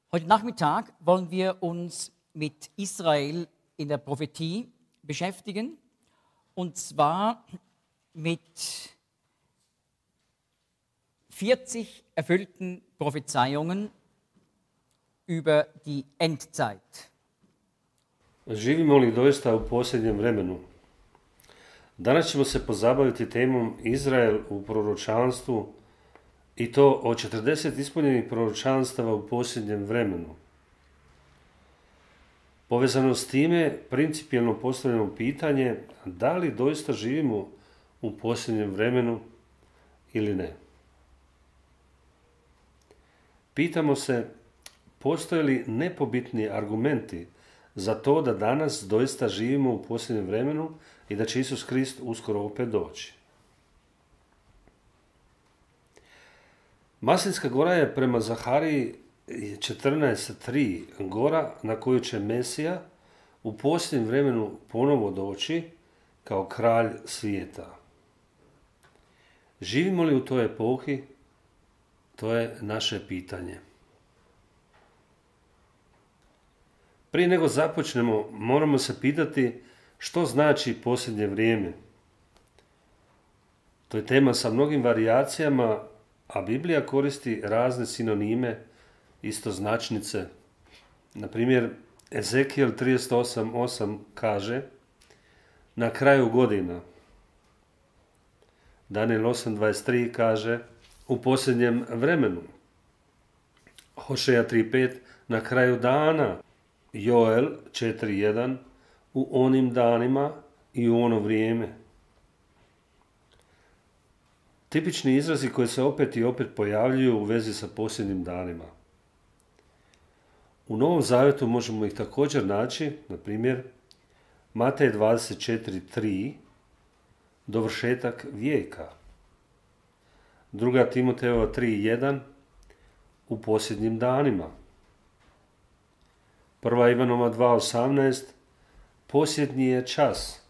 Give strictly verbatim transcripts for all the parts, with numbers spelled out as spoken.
Heute Nachmittag wollen wir uns mit Israel in der Prophetie beschäftigen, und zwar mit vierzig erfüllten Prophezeiungen über die Endzeit. Živimo li doista u posljednjem vremenu? Danas ćemo se pozabaviti temom Izrael u proročanstvu i to o četrdeset ispunjenih proročanstava u posljednjem vremenu. Povezano s time, principijelno postavljeno pitanje da li doista živimo u posljednjem vremenu ili ne. Pitamo se postoje li nepobitni argumenti za to da danas doista živimo u posljednjem vremenu i da će Isus Krist uskoro opet doći. Maslinska gora je prema Zahariji četrnaest tri gora na koju će Mesija u posljednjem vremenu ponovo doći kao kralj svijeta. Živimo li u toj epohi? To je naše pitanje. Prije nego započnemo, moramo se pitati što znači posljednje vrijeme. To je tema sa mnogim varijacijama, a Biblija koristi razne sinonime, istoznačnice. Na primjer, Ezekijel trideset osam osam kaže na kraju godina. Daniel osam dvadeset tri kaže u posljednjem vremenu. Hošeja tri pet na kraju dana. Joel četiri jedan u onim danima i u ono vrijeme. Tipični izrazi koji se opet i opet pojavljuju u vezi sa posljednjim danima. U Novom Zavjetu možemo ih također naći, na primjer, Matej dvadeset četiri tri, dovršetak vijeka. Druga Timotejeva tri jedan, u posljednjim danima. Prva Ivanova dva osamnaest, posljednji je čas.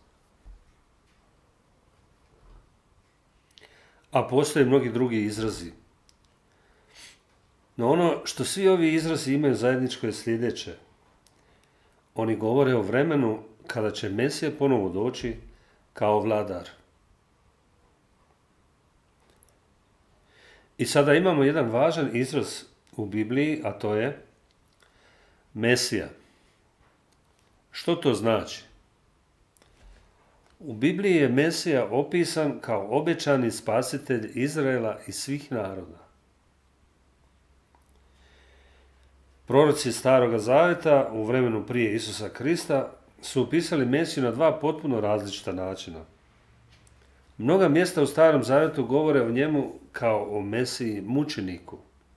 A postoje mnogi drugi izrazi. No ono što svi ovi izrazi imaju zajedničko je sljedeće. Oni govore o vremenu kada će Mesija ponovo doći kao vladar. I sada imamo jedan važan izraz u Bibliji, a to je Mesija. Što to znači? U Bibliji je Mesija opisan kao obećani spasitelj Izraela i svih naroda. Proroci Staroga Zavjeta u vremenu prije Isusa Krista su opisali Mesiju na dva potpuno različita načina. Mnoga mjesta u Starom Zavjetu govore o njemu kao o Mesiji mučeniku,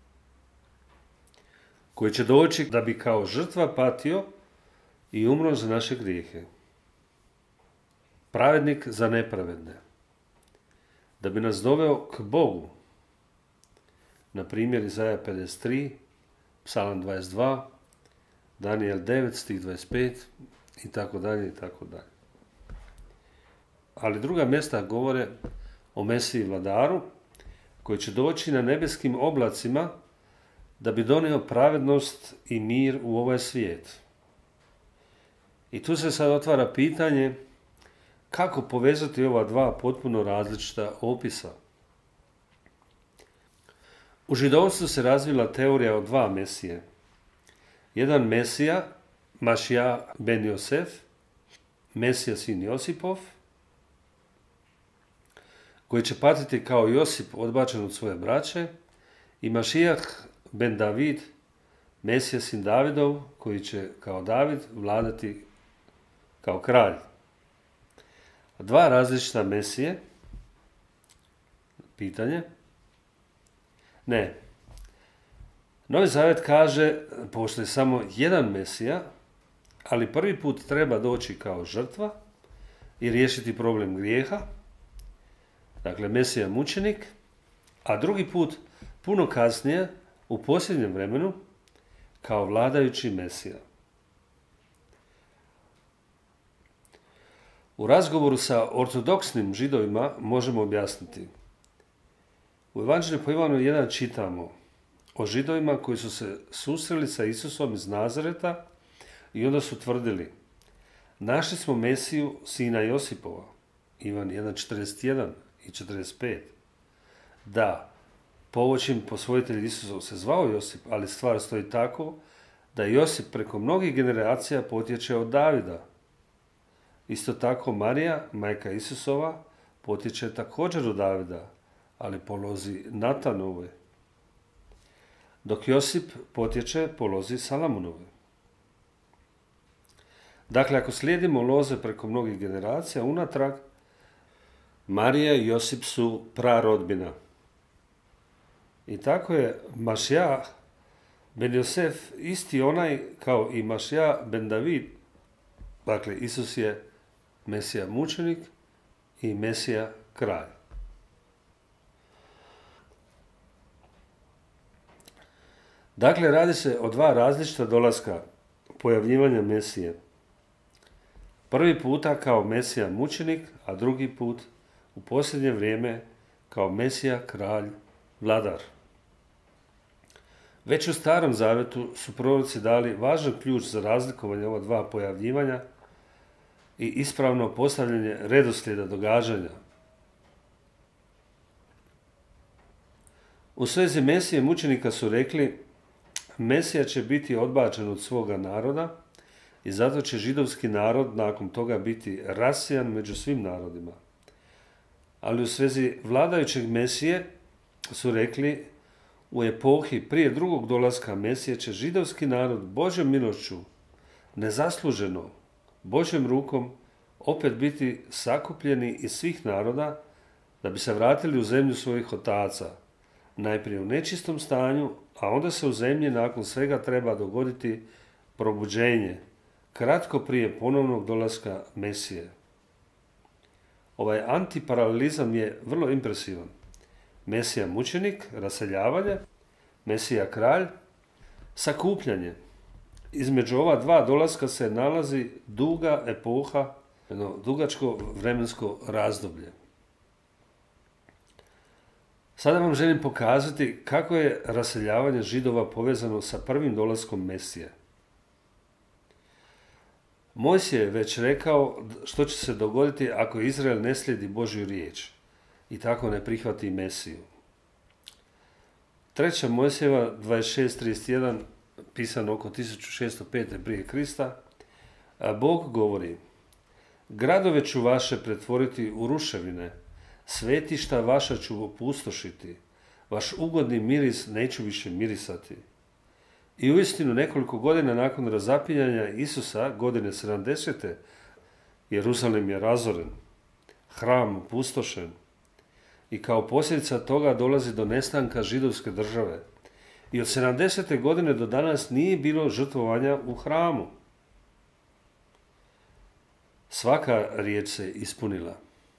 koji će doći da bi kao žrtva patio i umro za naše grijehe. Pravednik za nepravedne. Da bi nas doveo k Bogu. Na primjer Izaja pedeset tri, Psalam dvadeset dva, Daniel devet, stih dvadeset pet i tako dalje i tako dalje. Ali druga mjesta govore o Mesiji vladaru koji će doći na nebeskim oblacima da bi donio pravednost i mir u ovaj svijet. I tu se sad otvara pitanje kako povezati ova dva potpuno različita opisa. U židovstvu se razvila teorija o dva Mesije. Jedan Mesija, Mašija ben Josef, Mesija sin Josipov, koji će patiti kao Josip odbačen od svoje braće, i Mašijah ben David, Mesija sin Davidov, koji će kao David vladati kao kralj. Dva različita Mesije. Pitanje? Ne. Novi Zavjet kaže postoji samo jedan Mesija, ali prvi put treba doći kao žrtva i riješiti problem grijeha. Dakle, Mesija mučenik, a drugi put puno kasnije, u posljednjem vremenu, kao vladajući Mesija. U razgovoru sa ortodoksnim židovima možemo objasniti. U Evanđelju po Ivanu jedan čitamo: o Židovima koji su se susreli sa Isusom iz Nazareta i onda su tvrdili: našli smo Mesiju, sina Josipova. Ivan jedan četrdeset jedan i četrdeset pet. Da, povoćim posvojitelj Isusov se zvao Josip, ali stvar stoji tako da Josip preko mnogih generacija potječe od Davida. Isto tako Marija, majka Isusova, potječe također od Davida, ali po lozi Natanove, dok Josip potječe po lozi Salamunove. Dakle, ako slijedimo loze preko mnogih generacija unatrag, Marija i Josip su prarodbina. I tako je Mašija ben Josef isti onaj kao i Mašija ben David. Dakle, Isus je Mesija mučenik i Mesija kralj. Dakle, radi se o dva različita dolaska pojavljivanja Mesije. Prvi puta kao Mesija mučenik, a drugi put u posljednje vrijeme kao Mesija kralj vladar. Već u Starom Zavetu su proroci dali važan ključ za razlikovanje ova dva pojavljivanja i ispravno postavljanje redoslijeda događanja. U svezi Mesije mučenika su rekli: Mesija će biti odbačen od svoga naroda i zato će židovski narod nakon toga biti rasijan među svim narodima. Ali u svezi vladajućeg Mesije su rekli: u epohi prije drugog dolaska Mesije će židovski narod Božjom milošću, nezasluženo, Božjom rukom, opet biti sakupljeni iz svih naroda da bi se vratili u zemlju svojih otaca, najprije u nečistom stanju, a onda se u zemlji nakon svega treba dogoditi probuđenje, kratko prije ponovnog dolaska Mesije. Ovaj antiparalelizam je vrlo impresivan. Mesija mučenik, raseljavanje, Mesija kralj, sakupljanje. Između ova dva dolaska se nalazi duga epoha, jedno dugačko vremensko razdoblje. Sada vam želim pokazati kako je raseljavanje Židova povezano sa prvim dolaskom Mesije. Mojsije je već rekao što će se dogoditi ako Izrael ne slijedi Božju riječ i tako ne prihvati Mesiju. Treća Mojsijeva dvadeset šest trideset jedan, pisano oko tisuću šesto pete prije Krista, a Bog govori: gradove ću vaše pretvoriti u ruševine, svetišta vaša ću opustošiti, vaš ugodni miris neću više mirisati. I uistinu nekoliko godina nakon razapinjanja Isusa, godine sedamdesete, Jerusalim je razoren, hram opustošen i kao posljedica toga dolazi do nestanka židovske države. I od sedamdesete godine do danas nije bilo žrtvovanja u hramu. Svaka riječ se ispunila.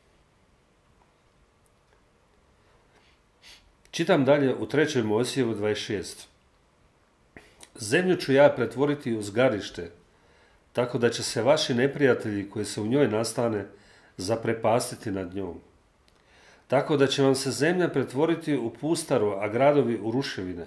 Čitam dalje u trećoj Mojsijevu dvadeset šest. Zemlju ću ja pretvoriti u zgarište, tako da će se vaši neprijatelji koji se u njoj nastane zaprepastiti nad njom. Tako da će vam se zemlja pretvoriti u pustaru, a gradovi u ruševine.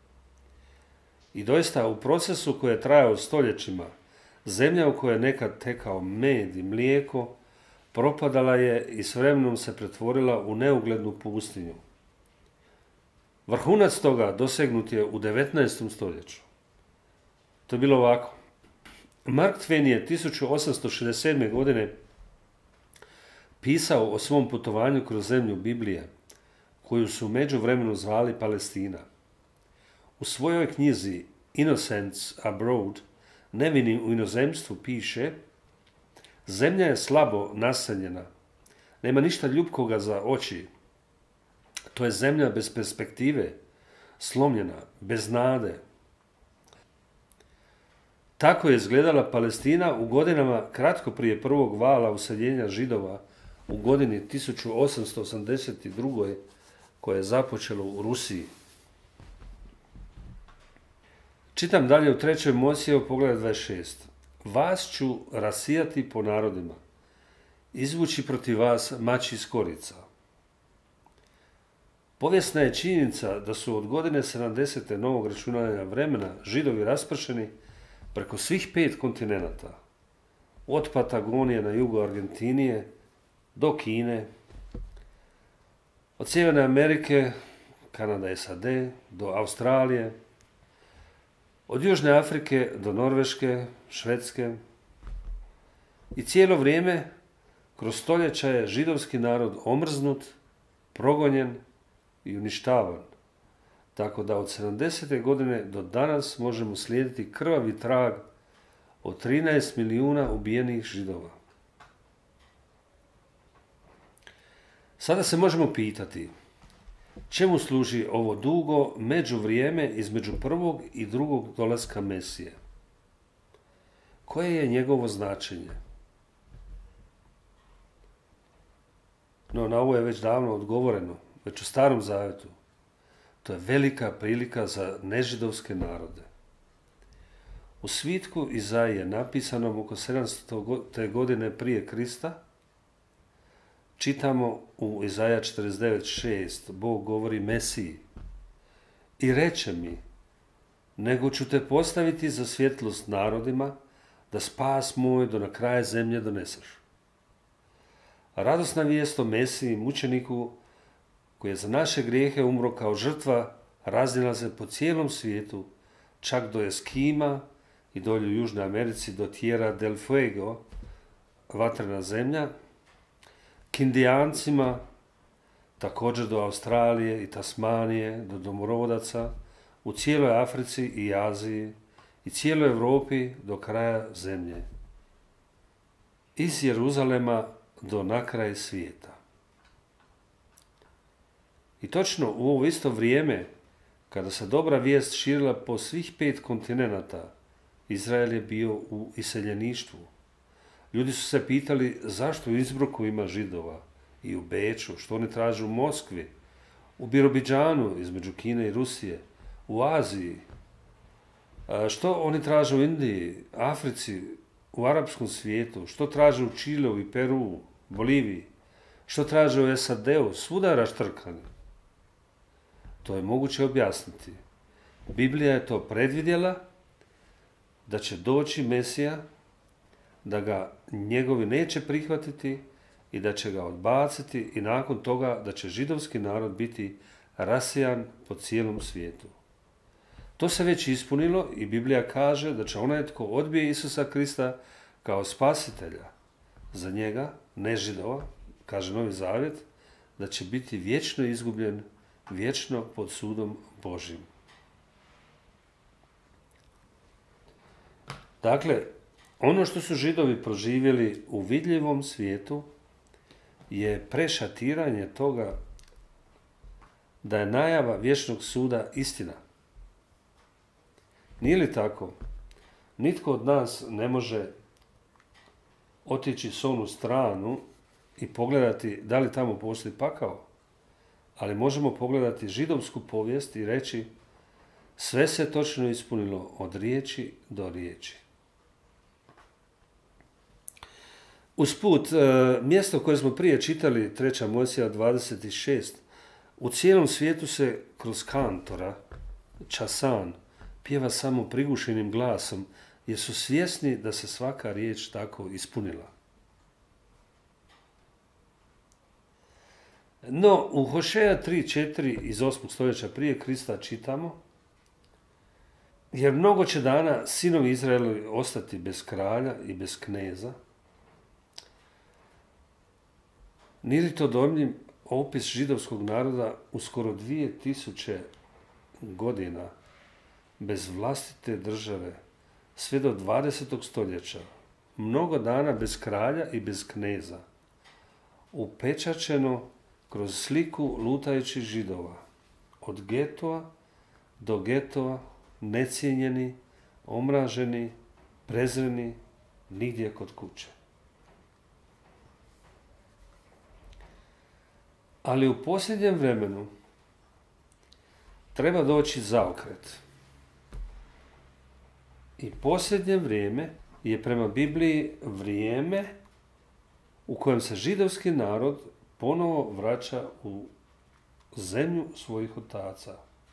I doista u procesu koji je trajao stoljećima, zemlja u kojoj je nekad tekao med i mlijeko, propadala je i s vremenom se pretvorila u neuglednu pustinju. Vrhunac toga dosegnut je u devetnaestom stoljeću. To je bilo ovako. Mark Twain je tisuću osamsto šezdeset sedme. godine pisao o svom putovanju kroz zemlju Biblije, koju su u međuvremenu zvali Palestina. U svojoj knjizi Innocents Abroad, Nevini u inozemstvu, piše: zemlja je slabo naseljena, nema ništa ljubkoga za oči. To je zemlja bez perspektive, slomljena, bez nade. Tako je izgledala Palestina u godinama kratko prije prvog vala useljenja Židova u godini tisuću osamsto osamdeset druge. koje je započelo u Rusiji. Čitam dalje u trećoj Mojsijevu poglavlje dvadeset šest. Vas ću rasijati po narodima, izvući protiv vas mač iz korica. Povijesna je činjenica da su od godine sedamdesete novog računanja vremena Židovi raspršeni preko svih pet kontinenata. Od Patagonije na jugu Argentinije do Kine, od Sjeverne Amerike, Kanada, S A D, do Australije, od Južne Afrike do Norveške, Švedske. I cijelo vrijeme, kroz stoljeća je židovski narod omrznut, progonjen i uništavan. Tako da od sedamdesete godine do danas možemo slijediti krvavi trag od trinaest milijuna ubijenih Židova. Sada se možemo pitati čemu služi ovo dugo međuvrijeme između prvog i drugog dolaska Mesije? Koje je njegovo značenje? No, na ovo je već davno odgovoreno, već u Starom Zavjetu. To je velika prilika za nežidovske narode. U svitku Izaije, napisanom oko sedamstote godine prije Krista, čitamo u Izaja četrdeset devet šest, Bog govori Mesiji: i reče mi, nego ću te postaviti za svjetlost narodima, da spas moj do na kraje zemlje doneseš. Radosna vijest o Mesiji, mučeniku, koji je za naše grijehe umro kao žrtva, raznijela se po cijelom svijetu, čak do Eskima i dolje u Južnoj Americi do Tierra del Fuego, vatrena zemlja, k Indijancima, također do Australije i Tasmanije, do domorodaca, u cijeloj Africi i Aziji i cijeloj Europi do kraja zemlje. Iz Jeruzalema do nakraja svijeta. I točno u ovo isto vrijeme, kada se dobra vijest širila po svih pet kontinenata, Izrael je bio u iseljeništvu. Ljudi su se pitali zašto u Innsbrucku ima Židova i u Beču, što oni traže u Moskvi, u Birobidžanu između Kine i Rusije, u Aziji, što oni traže u Indiji, Africi, u arapskom svijetu, što traže u Čileu i Peru, Boliviji, što traže u S A D-u, svuda raštrkani. To je moguće objasniti. Biblija je to predvidjela, da će doći Mesija, da ga njegovi neće prihvatiti i da će ga odbaciti i nakon toga da će židovski narod biti rasijan po cijelom svijetu. To se već ispunilo i Biblija kaže da će onaj tko odbije Isusa Krista kao spasitelja za njega, ne Židova, kaže Novi Zavjet, da će biti vječno izgubljen, vječno pod sudom Božjim. Dakle, ono što su Židovi proživjeli u vidljivom svijetu je prešatiranje toga da je najava vječnog suda istina. Nije li tako? Nitko od nas ne može otići s onu stranu i pogledati da li tamo postoji pakao, ali možemo pogledati židovsku povijest i reći sve se točno ispunilo od riječi do riječi. Usput, mjesto koje smo prije čitali, treća Mojsija dvadeset šest, u cijelom svijetu se kroz kantora, časan, pjeva samo prigušenim glasom, jer su svjesni da se svaka riječ tako ispunila. No, u Hošeja tri četiri iz osmog stoljeća prije Krista čitamo: jer mnogo će dana sinovi Izraelovi ostati bez kralja i bez kneza. Nije li to dojmljiv opis židovskog naroda u skoro dvije tisuće godina bez vlastite države, sve do dvadesetog stoljeća, mnogo dana bez kralja i bez kneza, upečačeno kroz sliku lutajućih Židova, od getova do getova, necijenjeni, omraženi, prezreni, nigdje kod kuće. Ali u posljednjem vremenu treba doći zaokret. I posljednje vrijeme je prema Bibliji vrijeme u kojem se židovski narod ponovo vraća u zemlju svojih otaca.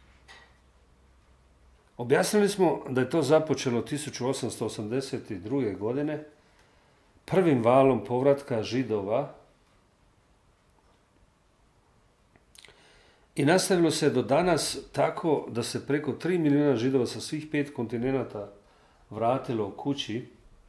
Objasnili smo da je to započelo tisuću osamsto osamdeset druge. godine prvim valom povratka Židova i nastavilo se do danas tako da se preko tri milijuna Židova sa svih pet kontinenata vratilo kući.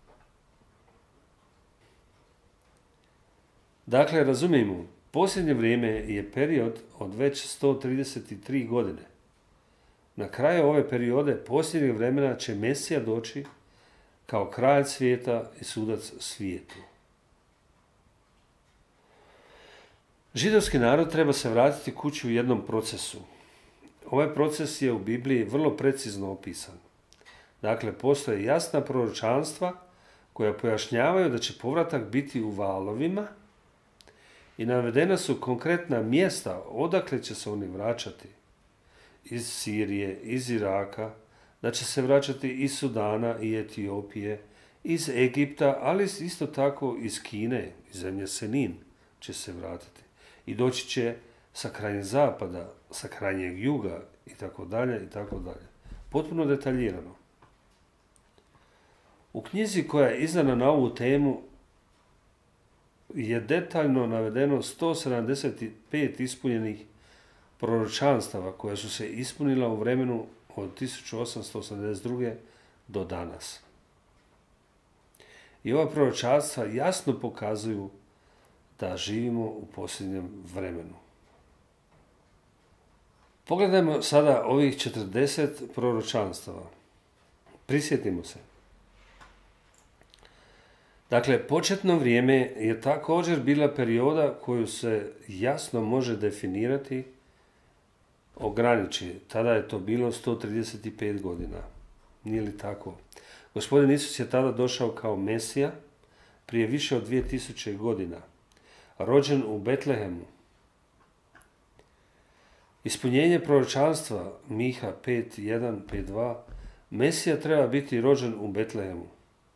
Dakle, razumijemo, posljednje vrijeme je period od već sto trideset tri godine. Na kraju ove periode posljednjeg vremena će Mesija doći kao kralj svijeta i sudac svijetu. Židovski narod treba se vratiti kući u jednom procesu. Ovaj proces je u Bibliji vrlo precizno opisan. Dakle, postoje jasna proročanstva koja pojašnjavaju da će povratak biti u valovima i navedena su konkretna mjesta odakle će se oni vraćati. Iz Sirije, iz Iraka, da će se vraćati iz Sudana i Etiopije, iz Egipta, ali isto tako iz Kine, iz zemlje Senin će se vratiti. I doći će sa krajnjeg zapada, sa krajnjeg juga i tako dalje i tako dalje. Potpuno detaljirano. U knjizi koja je izdana na ovu temu je detaljno navedeno sto sedamdeset pet ispunjenih proročanstava koja su se ispunila u vremenu od tisuću osamsto osamdeset druge. do danas. I ova proročanstva jasno pokazuju da živimo u posljednjem vremenu. Pogledajmo sada ovih četrdeset proročanstava. Prisjetimo se. Dakle, početno vrijeme je također bila perioda koju se jasno može definirati, ograniči. Tada je to bilo sto trideset pet godina. Nije li tako? Gospodin Isus je tada došao kao Mesija prije više od dvije tisuće godina. Rođen u Betlehemu. Ispunjenje proročanstva Miha pet jedan, pet dva. Mesija treba biti rođen u Betlehemu.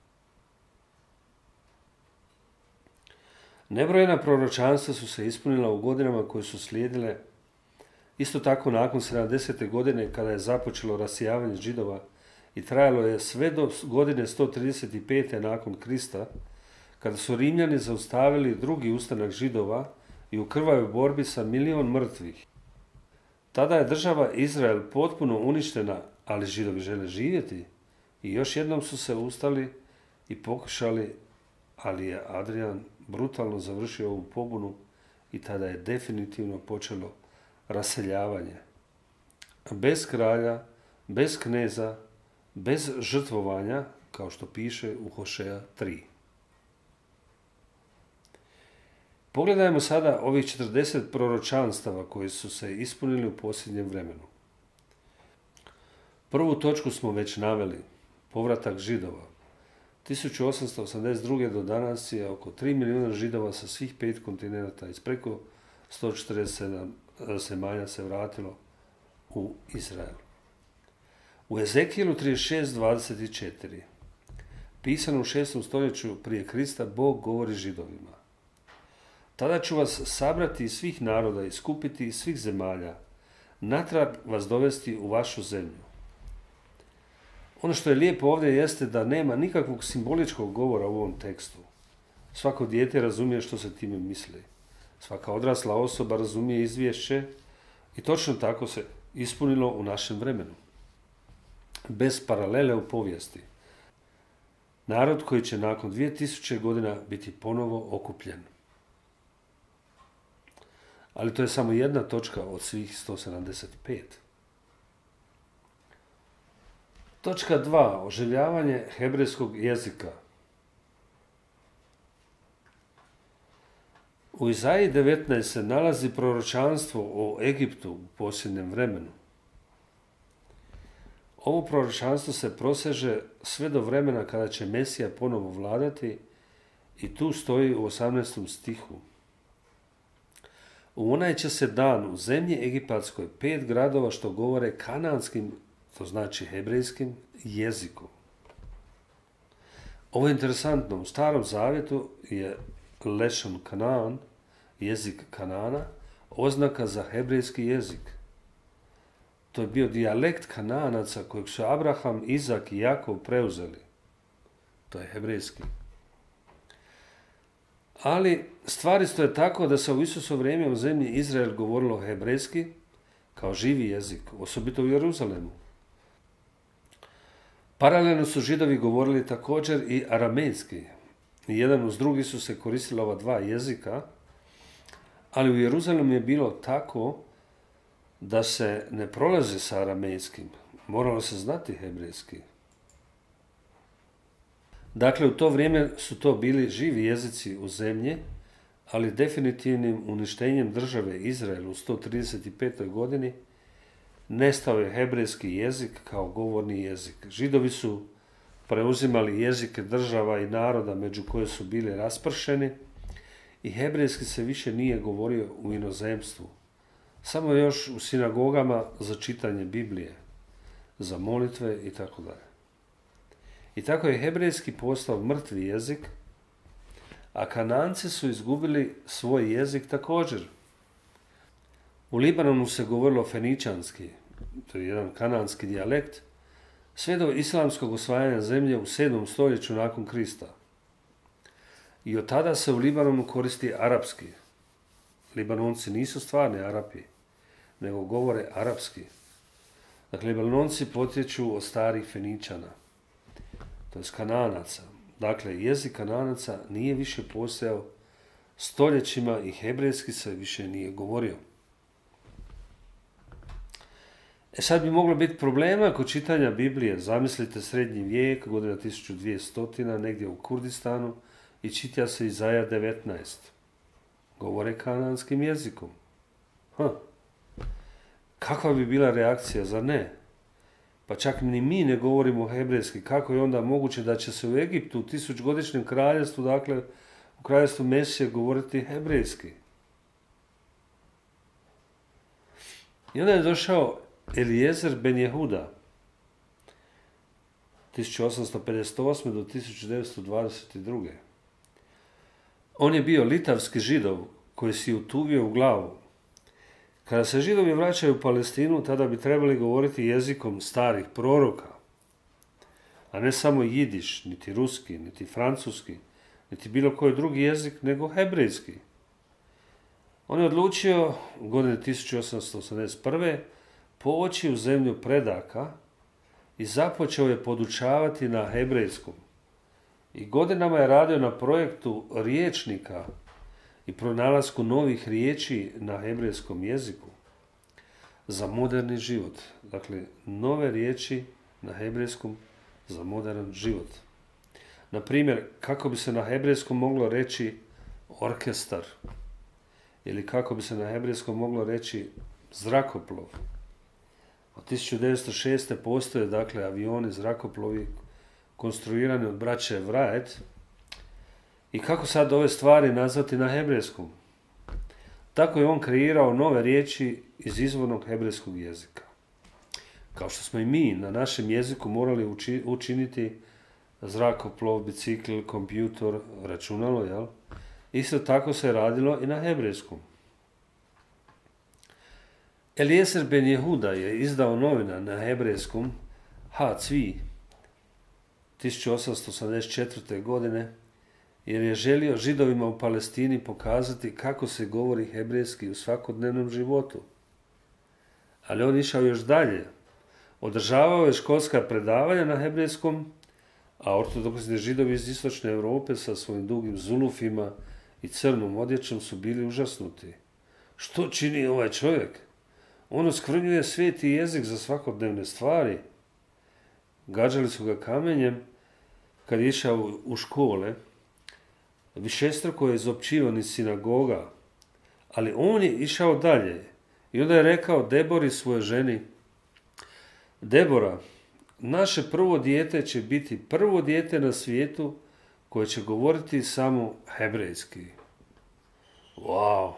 Nebrojena proročanstva su se ispunila u godinama koje su slijedile. Isto tako nakon sedamdesete godine kada je započelo rasijavanje Židova i trajalo je sve do godine sto trideset pete nakon Krista, kada su Rimljani zaustavili drugi ustanak Židova i u krvavoj borbi sa milion mrtvih. Tada je država Izrael potpuno uništena, ali Židovi žele živjeti i još jednom su se ustali i pokušali, ali je Adrian brutalno završio ovu pobunu i tada je definitivno počelo raseljavanje. Bez kralja, bez kneza, bez žrtvovanja, kao što piše u Hošeja tri. Pogledajmo sada ovih četrdeset proročanstava koji su se ispunili u posljednjem vremenu. Prvu točku smo već naveli, povratak Židova. tisuću osamsto osamdeset druge. do danas je oko tri milijuna Židova sa svih pet kontinenta iz preko sto četrdeset sedam zemalja se vratilo u Izrael. U Ezekijelu trideset šest dvadeset četiri, pisano u šestom stoljeću prije Krista, Bog govori Židovima. Tada ću vas sabrati iz svih naroda i skupiti iz svih zemalja, natrag vas dovesti u vašu zemlju. Ono što je lijepo ovdje jeste da nema nikakvog simboličkog govora u ovom tekstu. Svako dijete razumije što se time misli. Svaka odrasla osoba razumije izvješće i točno tako se ispunilo u našem vremenu. Bez paralele u povijesti. Narod koji će nakon dvije tisuće godina biti ponovo okupljen. Ali to je samo jedna točka od svih sto sedamdeset pet. Točka dva. Oživljavanje hebrejskog jezika. U Izaiji devetnaest se nalazi proročanstvo o Egiptu u posljednjem vremenu. Ovo proročanstvo se proseže sve do vremena kada će Mesija ponovo vladati i tu stoji u osamnaestom stihu. U onaj će se dan u zemlji Egipatskoj pet gradova što govore kananskim, to znači hebrejskim, jezikom. Ovo je interesantno. U Starom zavjetu je lešon Kanaan, jezik Kanana, oznaka za hebrejski jezik. To je bio dijalekt Kananaca kojeg su Abraham, Izak i Jakov preuzeli. To je hebrejski. Ali stvari stoje tako da se u Isusovo vrijeme u zemlji Izrael govorilo hebrejski kao živi jezik, osobito u Jeruzalemu. Paralelno su Židovi govorili također i aramejski. Jedan uz drugi su se koristila ova dva jezika, ali u Jeruzalemu je bilo tako da se ne prolaze sa aramejskim. Moralo se znati hebrejski. Dakle, u to vrijeme su to bili živi jezici u zemlji, ali definitivnim uništenjem države Izrael u sto trideset petoj godini nestao je hebrejski jezik kao govorni jezik. Židovi su preuzimali jezike država i naroda među koje su bili raspršeni i hebrejski se više nije govorio u inozemstvu. Samo još u sinagogama za čitanje Biblije, za molitve i tako dalje. I tako je hebrejski postao mrtvi jezik, a Kananci su izgubili svoj jezik također. U Libanonu se govorilo feničanski, to je jedan kananski dijalekt, sve do islamskog osvajanja zemlje u sedmom stoljeću nakon Krista. I od tada se u Libanonu koristi arapski. Libanonci nisu stvarni Arapi, nego govore arapski. Dakle, Libanonci potječu od starih Feničana, to je Kananaca. Dakle, jezik Kananaca nije više postojao stoljećima i hebrejski se više nije govorio. E sad bi moglo biti problema kod čitanja Biblije. Zamislite srednji vijek, godina tisuću dvjesto, negdje u Kurdistanu i čita se Izaja devetnaest. Govore kananskim jezikom. Ha. Kakva bi bila reakcija, zar ne? Pa čak ni mi ne govorimo hebrejski. Kako je onda moguće da će se u Egiptu, u tisućgodišnjem kraljevstvu, dakle u kraljevstvu Mesije, govoriti hebrejski? I onda je došao Eliezer ben Jehuda, tisuću osamsto pedeset osme do tisuću devetsto dvadeset druge. On je bio litavski Židov koji si utuvio u glavu. Kada se Židovi vraćaju u Palestinu, tada bi trebali govoriti jezikom starih proroka, a ne samo jidiš, niti ruski, niti francuski, niti bilo koji drugi jezik, nego hebrejski. On je odlučio u godine tisuću osamsto osamdeset prve poći u zemlju predaka i započeo je podučavati na hebrejskom. I godinama je radio na projektu riječnika i pronalasku novih riječi na hebrejskom jeziku za moderni život. Dakle, nove riječi na hebrejskom za modern život. Na primjer, kako bi se na hebrejskom moglo reći orkestar ili kako bi se na hebrejskom moglo reći zrakoplov. Od tisuću devetsto šeste postoje dakle avioni, zrakoplovi konstruirani od braće Wright. I kako sad ove stvari nazvati na hebrejskom? Tako je on kreirao nove riječi iz izvornog hebrejskog jezika. Kao što smo i mi na našem jeziku morali uči, učiniti zrakoplov, bicikl, kompjutor, računalo, jel? Isto tako se radilo i na hebrejskom. Eliezer ben Jehuda je izdao novina na hebrejskom Ha-Cvi tisuću osamsto osamdeset četvrte. godine jer je želio Židovima u Palestini pokazati kako se govori hebrejski u svakodnevnom životu. Ali on išao još dalje. Održavao je školska predavanja na hebrejskom, a ortodoksni Židovi iz istočne Europe sa svojim dugim zulufima i crnom odjećom su bili užasnuti. Što čini ovaj čovjek? On oskvrnjuje sveti jezik za svakodnevne stvari. Gađali su ga kamenjem kad je išao u škole. Višestruko je izopćivan iz sinagoga, ali on je išao dalje. I onda je rekao Debori svojoj ženi: Debora, naše prvo dijete će biti prvo dijete na svijetu koje će govoriti samo hebrejski. Wow!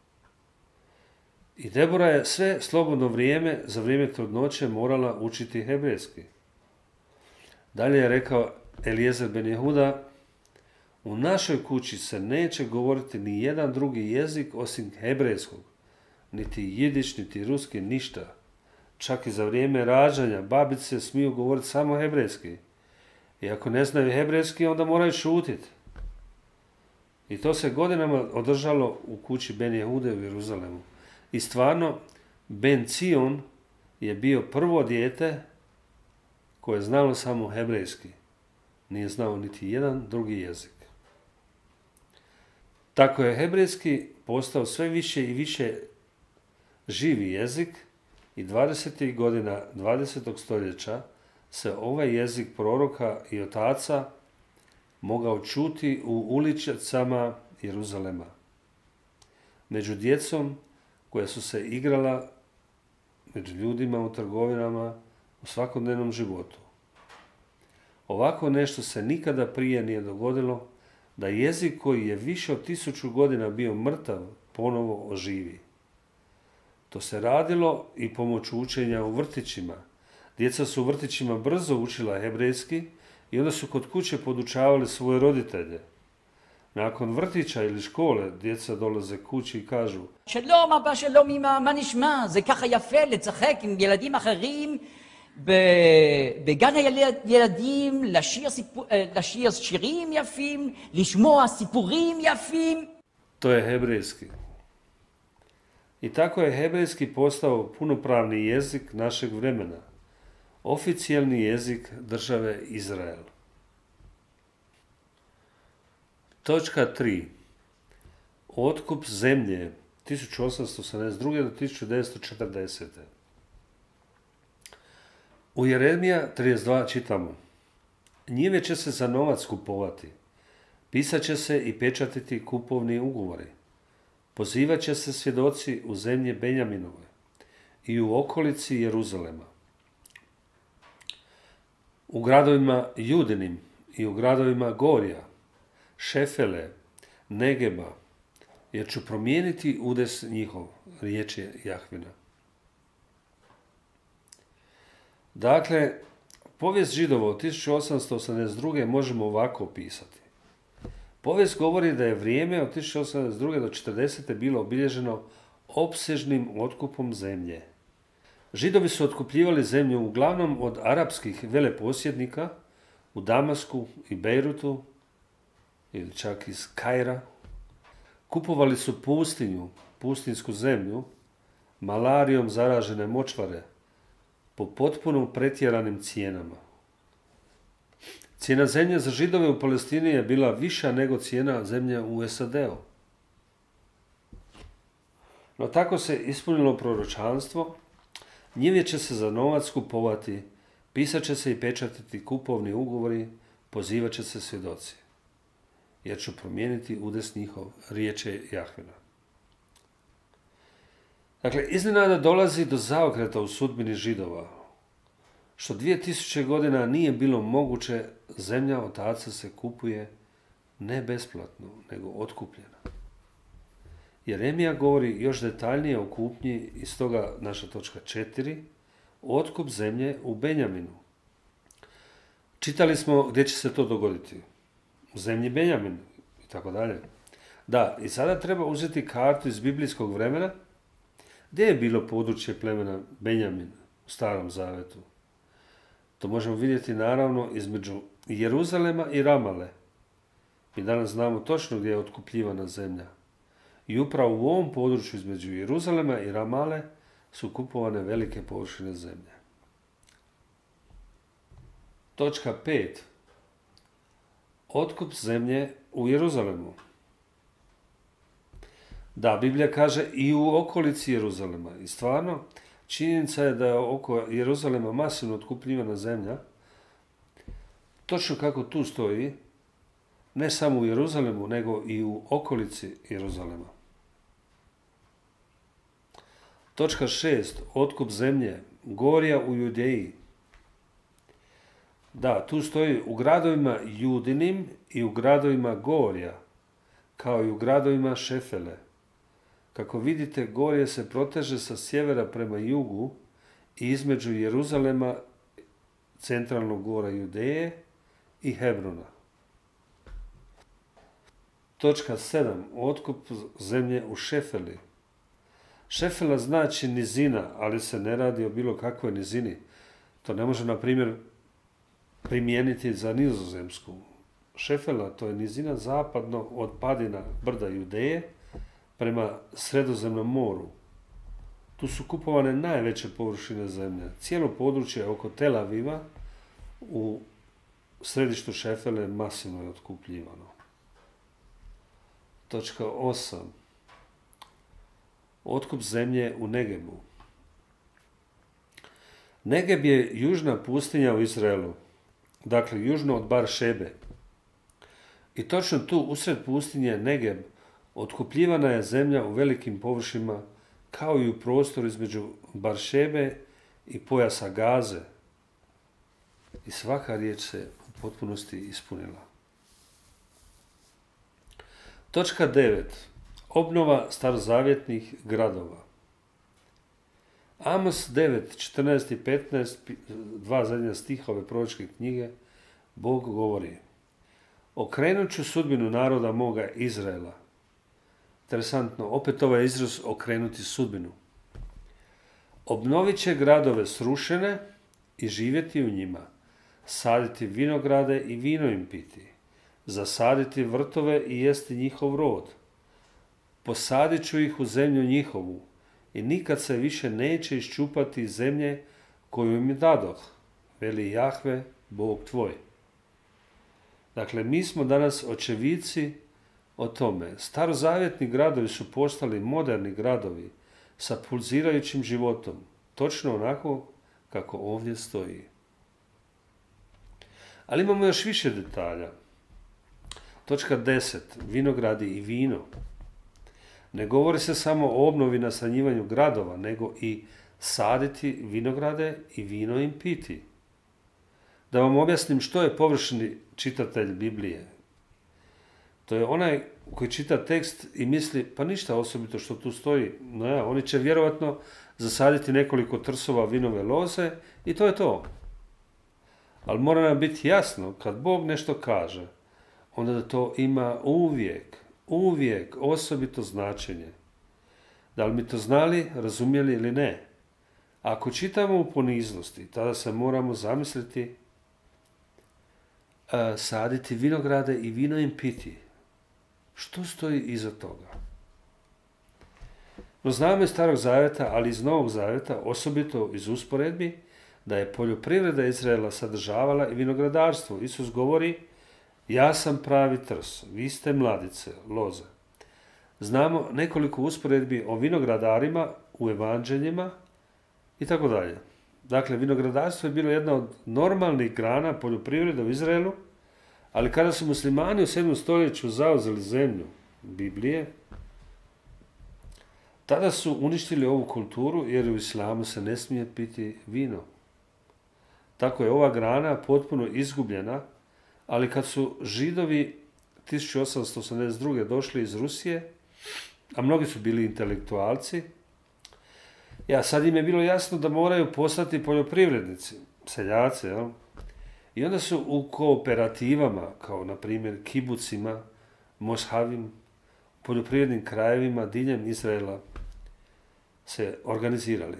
I Debora je sve slobodno vrijeme, za vrijeme trudnoće, morala učiti hebrejski. Dalje je rekao Eliezer ben Jehuda: u našoj kući se neće govoriti ni jedan drugi jezik osim hebrejskog, niti jidiš, niti ruski, ništa. Čak i za vrijeme rađanja babice smiju govoriti samo hebrejski. I ako ne znaju hebrejski, onda moraju šutiti. I to se godinama održalo u kući Ben Jehude u Jeruzalemu. I stvarno, Ben Cion je bio prvo dijete koje je znalo samo hebrejski. Nije znao niti jedan drugi jezik. Tako je hebrejski postao sve više i više živi jezik i dvadesetih godina dvadesetog stoljeća se ovaj jezik proroka i otaca mogao čuti u ulicama Jeruzalema. Među djecom koja su se igrala, među ljudima u trgovinama, u svakodnevnom životu. Ovako nešto se nikada prije nije dogodilo, da jezik koji je više od tisuću godina bio mrtav ponovo oživi. To se radilo i pomoću učenja u vrtićima. Djeca su u vrtićima brzo učila hebrejski i onda su kod kuće podučavali svoje roditelje. Nakon vrtića ili škole djeca dolaze kući i kažu: שלום אבא, שלום אמא, מה נשמע? זה ככה יפה לשחק עם ילדים אחרים בגן הילדים, לשיר, סיפור, לשיר שירים יפים, לשמוע סיפורים יפים. To je hebrejski. I tako je hebrejski postao punopravni jezik našeg vremena, oficijalni jezik države Izrael. Točka tri. Otkup zemlje tisuću osamsto osamdeset druge do tisuću devetsto četrdesete. U Jeremija trideset dva čitamo: Njive će se za novac kupovati, pisat će se i pečatiti kupovni ugovori, pozivat će se svjedoci u zemlji Benjaminove i u okolici Jeruzalema, u gradovima Judinim i u gradovima Gorja, Šefele, Negeba, jer ću promijeniti udes njihov, riječ je Jahvina. Dakle, povijest Židova od tisuću osamsto osamdeset druge možemo ovako opisati. Povijest govori da je vrijeme od tisuću osamsto osamdeset druge do četrdesete bilo obilježeno opsežnim otkupom zemlje. Židovi su otkupljivali zemlju uglavnom od arapskih veleposjednika u Damasku i Bejrutu, ili čak iz Kaira. Kupovali su pustinju, pustinsku zemlju, malarijom zaražene močvare, po potpuno pretjeranim cijenama. Cijena zemlje za Židove u Palestini je bila viša nego cijena zemlje u S A D-u. No tako se ispunilo proročanstvo: njive će se za novac kupovati, pisat će se i pečatiti kupovni ugovori, pozivat će se svjedoci, jer ću promijeniti udes njihov, riječ je Jahvina. Dakle, iznenada dolazi do zaokreta u sudbini Židova, što dvije tisuće godina nije bilo moguće. Zemlja otaca se kupuje ne besplatno, nego otkupljena. Jeremija govori još detaljnije o kupnji i stoga naša točka četiri, otkup zemlje u Benjaminu. Čitali smo gdje će se to dogoditi. U zemlji Benjamin i tako dalje. Da, i sada treba uzeti kartu iz biblijskog vremena. Gdje je bilo područje plemena Benjamin u Starom Zavetu? To možemo vidjeti naravno između Jeruzalema i Ramale. Mi danas znamo točno gdje je otkupljivana zemlja. I upravo u ovom području između Jeruzalema i Ramale su kupovane velike površine zemlje. Točka pet. Otkup zemlje u Jeruzalemu. Da, Biblija kaže i u okolici Jeruzalema. I stvarno, činjenica je da je oko Jeruzalema masivno otkupljivana zemlja. Točno kako tu stoji, ne samo u Jeruzalemu, nego i u okolici Jeruzalema. Točka šest. Otkup zemlje. Gorja u Judeji. Da, tu stoji u gradovima Judinim i u gradovima Gorja, kao i u gradovima Šefele. Kako vidite, Gorje se proteže sa sjevera prema jugu i između Jeruzalema, centralnog gora Judeje i Hebrona. Točka sedam. Otkup zemlje u Šefeli. Šefela znači nizina, ali se ne radi o bilo kakvoj nizini. To ne može, na primjer, primijeniti za Nizozemsku. Šefela, to je nizina zapadno od padina brda Judeje prema Sredozemnom moru. Tu su kupovane najveće površine zemlje. Cijelo područje oko Tel Aviva u središtu Šefele masivno je otkupljivano. Točka osam. Otkup zemlje u Negebu. Negeb je južna pustinja u Izraelu, dakle južno od Bar Šebe. I točno tu, usred pustinje Negeb, otkupljivana je zemlja u velikim površinama, kao i u prostoru između Bar Šebe i pojasa Gaze. I svaka riječ se u potpunosti ispunila. Točka devet. Obnova starozavjetnih gradova. Amos devet, četrnaest i petnaest, dva zadnja stiha ove proročke knjige, Bog govori: okrenut ću sudbinu naroda moga Izraela. Interesantno, opet ovaj izraz okrenuti sudbinu. Obnovit će gradove srušene i živjeti u njima, saditi vinograde i vino im piti, zasaditi vrtove i jesti njihov rod. Posadit ću ih u zemlju njihovu i nikad se više neće iščupati iz zemlje koju im dadoh, veli Jahve, Bog tvoj. Dakle, mi smo danas očevici o tome. Starozavjetni gradovi su postali moderni gradovi sa pulzirajućim životom, točno onako kako ovdje stoji. Ali imamo još više detalja. Točka deset. Vinogradi i vino. Ne govori se samo o obnovi i nastanjivanju gradova, nego i saditi vinograde i vino im piti. Da vam objasnim što je površni čitatelj Biblije. To je onaj koji čita tekst i misli, pa ništa osobito što tu stoji. No ja, oni će vjerovatno zasaditi nekoliko trsova vinove loze i to je to. Ali mora nam biti jasno, kad Bog nešto kaže, onda da to ima uvijek, uvijek osobito značenje. Da li mi to znali, razumjeli ili ne? Ako čitamo u poniznosti, tada se moramo zamisliti a, saditi vinograde i vino im piti. Što stoji iza toga? No znamo iz Starog zavjeta, ali iz Novog zavjeta, osobito iz usporedbi, da je poljoprivreda Izraela sadržavala i vinogradarstvo. Isus govori: ja sam pravi trs, vi ste mladice, loze. Znamo nekoliko usporedbi o vinogradarima u evanđeljima i tako dalje. Dakle, vinogradarstvo je bilo jedna od normalnih grana poljoprivrede u Izraelu, ali kada su muslimani u sedmom stoljeću zauzeli zemlju Biblije, tada su uništili ovu kulturu jer u islamu se ne smije piti vino. Tako je ova grana potpuno izgubljena, ali kad su Židovi tisuću osamsto osamdeset druge došli iz Rusije, a mnogi su bili intelektualci, ja, sad im je bilo jasno da moraju postati poljoprivrednici, seljaci, jel? I onda su u kooperativama, kao na primjer kibucima, moshavim, poljoprivrednim krajevima diljem Izraela se organizirali.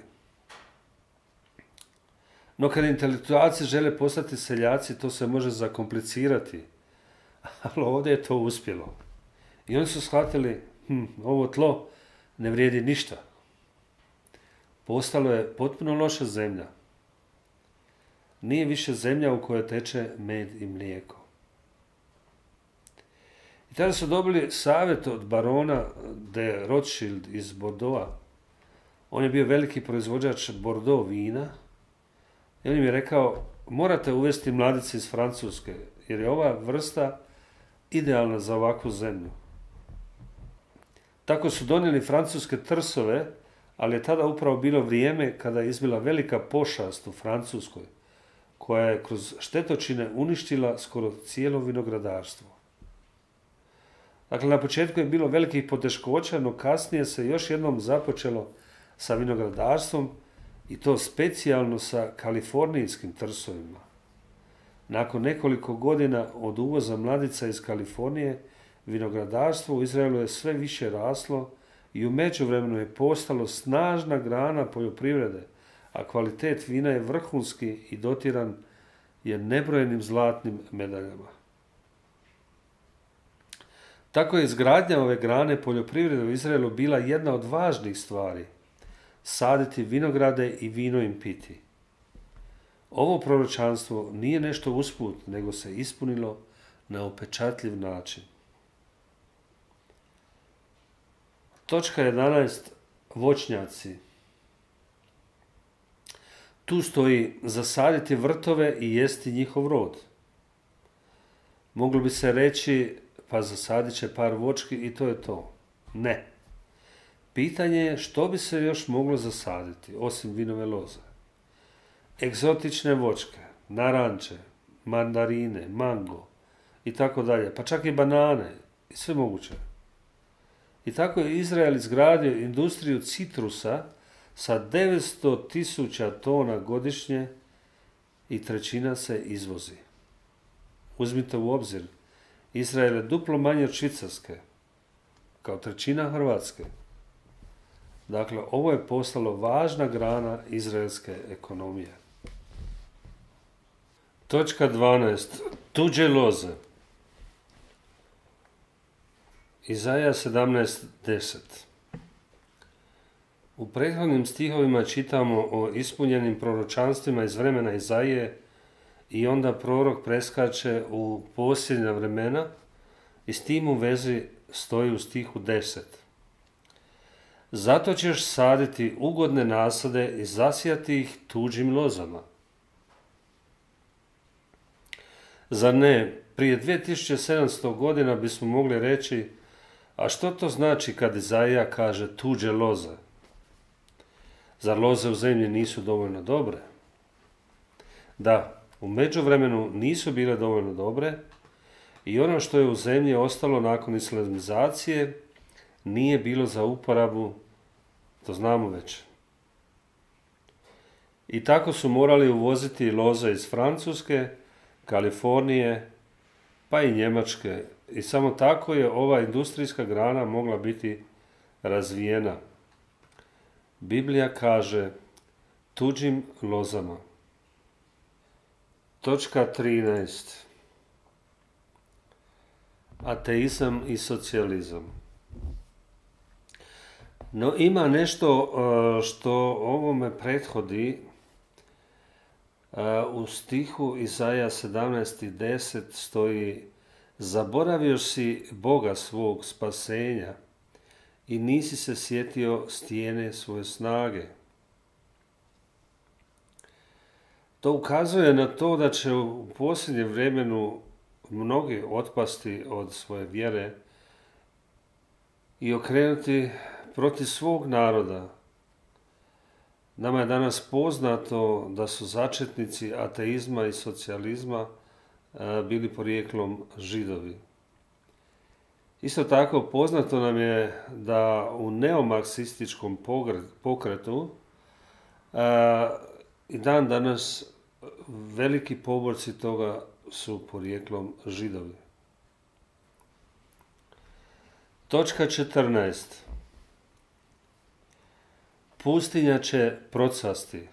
No kad intelektualci žele postati seljaci, to se može zakomplicirati, ali ovdje je to uspjelo. I oni su shvatili, hm, ovo tlo ne vrijedi ništa. Postalo je potpuno loša zemlja. Nije više zemlja u kojoj teče med i mlijeko. I tada su dobili savjet od barona de Rothschild iz Bordeauxa. On je bio veliki proizvođač Bordeaux vina. I on im je rekao, morate uvesti mladice iz Francuske, jer je ova vrsta idealna za ovakvu zemlju. Tako su donijeli francuske trsove, ali je tada upravo bilo vrijeme kada je izbila velika pošast u Francuskoj, koja je kroz štetočine uništila skoro cijelo vinogradarstvo. Dakle, na početku je bilo velikih poteškoća, no kasnije se još jednom započelo sa vinogradarstvom i to specijalno sa kalifornijskim trsovima. Nakon nekoliko godina od uvoza mladica iz Kalifornije, vinogradarstvo u Izraelu je sve više raslo i u međuvremenu je postalo snažna grana poljoprivrede, a kvalitet vina je vrhunski i dotiran je nebrojenim zlatnim medaljama. Tako je izgradnja ove grane poljoprivrede u Izraelu bila jedna od važnih stvari. Saditi vinograde i vino im piti. Ovo proročanstvo nije nešto usput, nego se ispunilo na upečatljiv način. Točka jedanaest. Voćnjaci. Tu stoji zasaditi vrtove i jesti njihov rod. Moglo bi se reći, pa zasadit će par voćki i to je to. Ne. Pitanje je što bi se još moglo zasaditi, osim vinove loze. Egzotične voćke, naranče, mandarine, mango i tako dalje, pa čak i banane i sve moguće. I tako je Izrael izgradio industriju citrusa sa devetsto tisuća tona godišnje i trećina se izvozi. Uzmite u obzir, Izrael je duplo manje od Švicarske, kao trećina Hrvatske. Dakle, ovo je postalo važna grana izraelske ekonomije. Točka dvanaest. Tuđe loze. Izaja sedamnaest deset. U prethodnim stihovima čitamo o ispunjenim proročanstvima iz vremena Izaije i onda prorok preskače u posljednja vremena i s tim u vezi stoji u stihu deset. Zato ćeš saditi ugodne nasade i zasijati ih tuđim lozama. Zar ne, prije dvije tisuće sedamsto godina bismo mogli reći, a što to znači kad Izaija kaže tuđe loze? Zar loze u zemlji nisu dovoljno dobre? Da, u međuvremenu nisu bile dovoljno dobre i ono što je u zemlji ostalo nakon islamizacije nije bilo za uporabu, to znamo već. I tako su morali uvoziti loze iz Francuske, Kalifornije, pa i Njemačke. I samo tako je ova industrijska grana mogla biti razvijena. Biblija kaže tuđim lozama. Točka trinaest. Ateizam i socijalizam. No ima nešto što ovome prethodi. U stihu Izaja sedamnaest deset stoji: zaboravio si Boga svog spasenja i nisi se sjetio stijene svoje snage. To ukazuje na to da će u posljednjem vremenu mnogi otpasti od svoje vjere i okrenuti protiv svog naroda. Nama je danas poznato da su začetnici ateizma i socijalizma bili porijeklom Židovi. Isto tako poznato nam je da u neomarksističkom pokretu i dan danas veliki poborci toga su porijeklom Židovi. Točka četrnaest. Pustinja će procvasti.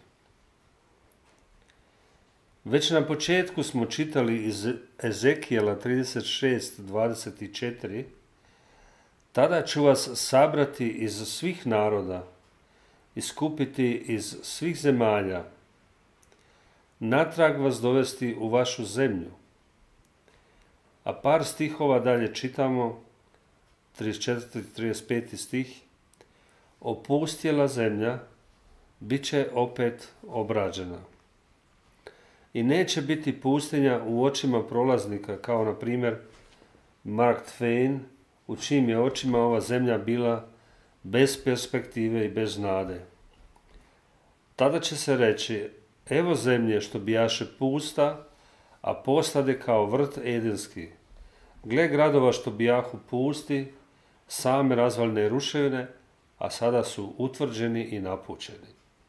Već na početku smo čitali iz Ezekijela trideset šest dvadeset četiri. Tada ću vas sabrati iz svih naroda i skupiti iz svih zemalja, natrag vas dovesti u vašu zemlju. A par stihova dalje čitamo, trideset četvrti i trideset peti stih. Opustjela zemlja bit će opet obrađena. I neće biti pustinja u očima prolaznika, kao na primjer Mark Twain, u čijim je očima ova zemlja bila bez perspektive i bez nade. Tada će se reći, evo zemlje što bijaše pusta, a postade kao vrt edenski. Gle gradova što bijahu pusti, same razvaljne ruševine, a sada su utvrđeni i napućeni.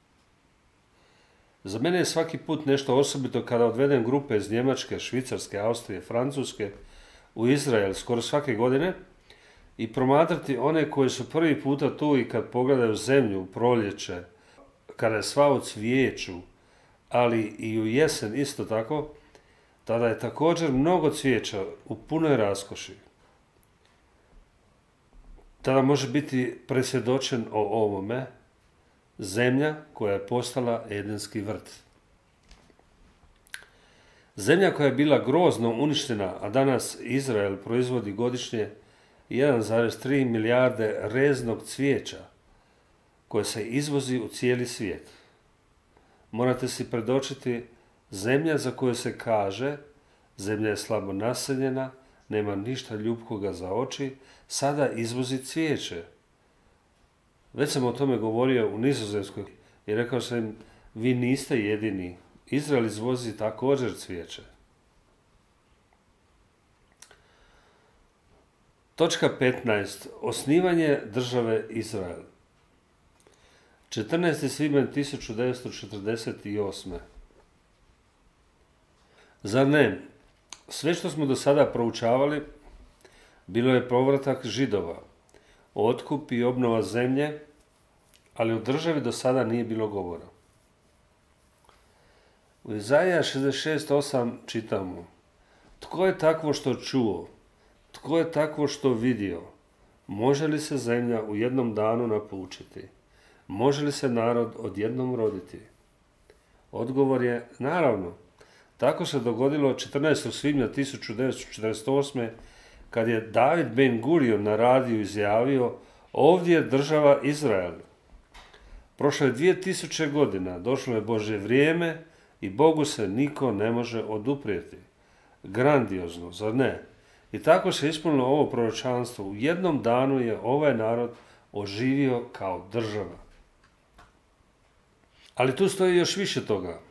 Za mene je svaki put nešto osobito kada odvedem grupe iz Njemačke, Švicarske, Austrije, Francuske u Izrael skoro svake godine i promatrati one koji su prvi puta tu i kad pogledaju zemlju u proljeće, kada je sva u cvijeću, ali i u jesen isto tako, tada je također mnogo cvijeća u punoj raskoši. Tada može biti presvjedočen o ovome zemlja koja je postala Edenski vrt. Zemlja koja je bila grozno uništena, a danas Izrael proizvodi godišnje jedan zarez tri milijarde reznog cvijeća koje se izvozi u cijeli svijet. Morate si predočiti zemlja za koju se kaže zemlja je slabo naseljena, nema ništa ljubkoga za oči, sada izvozi cvijeće. Već sam o tome govorio u Nizozemskoj i rekao sam im, vi niste jedini. Izrael izvozi također cvijeće. Točka petnaest. Osnivanje države Izrael. četrnaesti svibanj tisuću devetsto četrdeset osme. Zar ne? Sve što smo do sada proučavali bilo je povratak Židova, otkup i obnova zemlje, ali o državi do sada nije bilo govora. U Izaija šezdeset šest osam čitamo: Tko je takvo što čuo? Tko je takvo što vidio? Može li se zemlja u jednom danu napučiti? Može li se narod odjednom roditi? Odgovor je naravno. Tako se dogodilo četrnaestog svibnja tisuću devetsto četrdeset osme kad je David Ben Gurion na radiju izjavio: ovdje je država Izrael. Prošlo je dvije tisuće godina, došlo je Božje vrijeme i Bogu se niko ne može oduprijeti. Grandiozno, zar ne? I tako se ispunilo ovo proročanstvo. U jednom danu je ovaj narod oživio kao država. Ali tu stoji još više toga.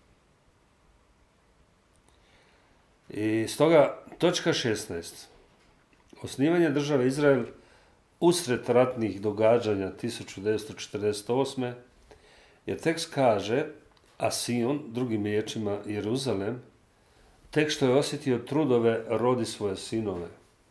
I stoga točka šesnaest. Osnivanje države Izrael usred ratnih događanja tisuću devetsto četrdeset osme. jer tekst kaže, a Sion, drugim riječima Jeruzalem, tek što je osjetio trudove, rodi svoje sinove.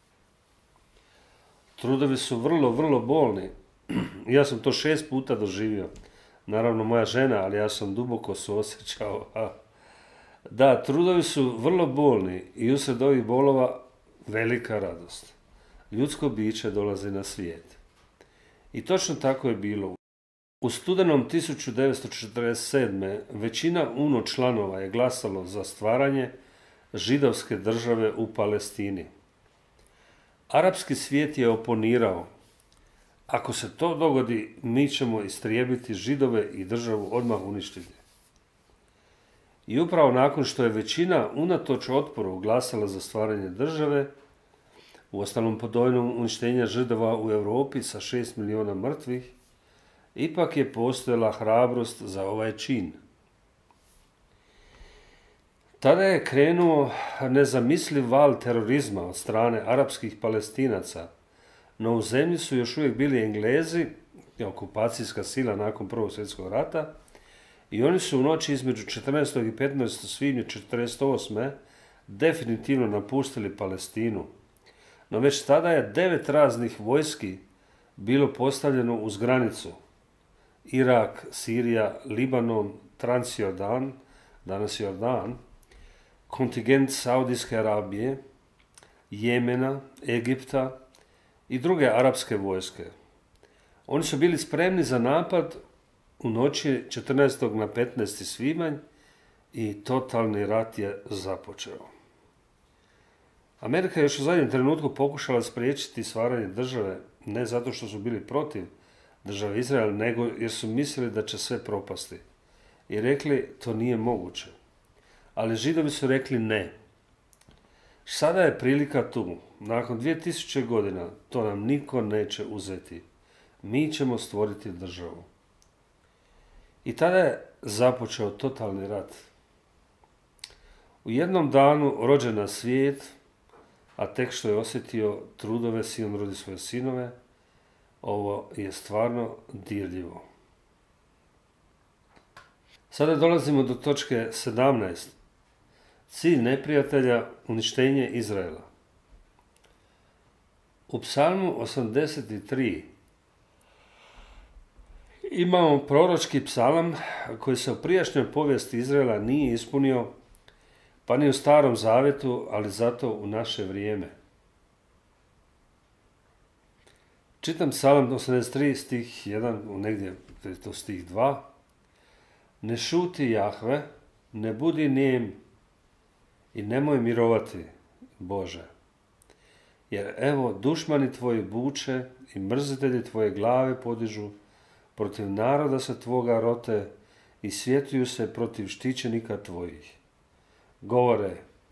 Trudovi su vrlo, vrlo bolni. Ja sam to šest puta doživio. Naravno, moja žena, ali ja sam duboko suosjećao. Da, trudovi su vrlo bolni i usred ovih bolova velika radost. Ljudsko biće dolazi na svijet. I točno tako je bilo. U studenom tisuću devetsto četrdeset sedme. većina UNO članova je glasalo za stvaranje židovske države u Palestini. Arapski svijet je oponirao. Ako se to dogodi, mi ćemo istrijebiti Židove i državu odmah uništiti. I upravo nakon što je većina unatoč otporu glasala za stvaranje države, u ostalom pod dojmom uništenja Židova u Europi sa šest milijuna mrtvih, ipak je postojala hrabrost za ovaj čin. Tada je krenuo nezamisliv val terorizma od strane arapskih Palestinaca, no u zemlji su još uvijek bili Englezi, okupacijska sila nakon Prvog svjetskog rata, i oni su u noći između četrnaestog i petnaestog svibnja četrdeset osme. definitivno napustili Palestinu. No već tada je devet raznih vojski bilo postavljeno uz granicu. Irak, Sirija, Libanon, Transjordan, danas Jordan, kontingent Saudijske Arabije, Jemena, Egipta i druge arapske vojske. Oni su bili spremni za napad u noći četrnaestog na petnaesti svibanj i totalni rat je započeo. Amerika je još u zadnjem trenutku pokušala spriječiti stvaranje države, ne zato što su bili protiv države Izrael, nego jer su mislili da će sve propasti. I rekli, to nije moguće. Ali Židovi su rekli ne. Sada je prilika tu. Nakon dvije tisuće godina to nam niko neće uzeti. Mi ćemo stvoriti državu. I tada je započeo totalni rat. U jednom danu rođen na svijet, a tek što je osjetio trudove, Sion rodi svoje sinove, ovo je stvarno dirljivo. Sada dolazimo do točke sedamnaest. Cilj neprijatelja, uništenje Izraela. U psalmu osamdeset tri imamo proročki psalam koji se u prijašnjoj povijesti Izraela nije ispunio, pa ni u Starom Zavetu, ali zato u naše vrijeme. Čitam psalam osamdeset tri, stih jedan, negdje je to stih dva. Ne šuti, Jahve, ne budi nijem i nemoj mirovati, Bože. Jer evo, dušmani tvoji buče i mrzitelji tvoje glave podižu, protiv naroda se tvoga rote i svjetuju se protiv štićenika tvojih. Govore,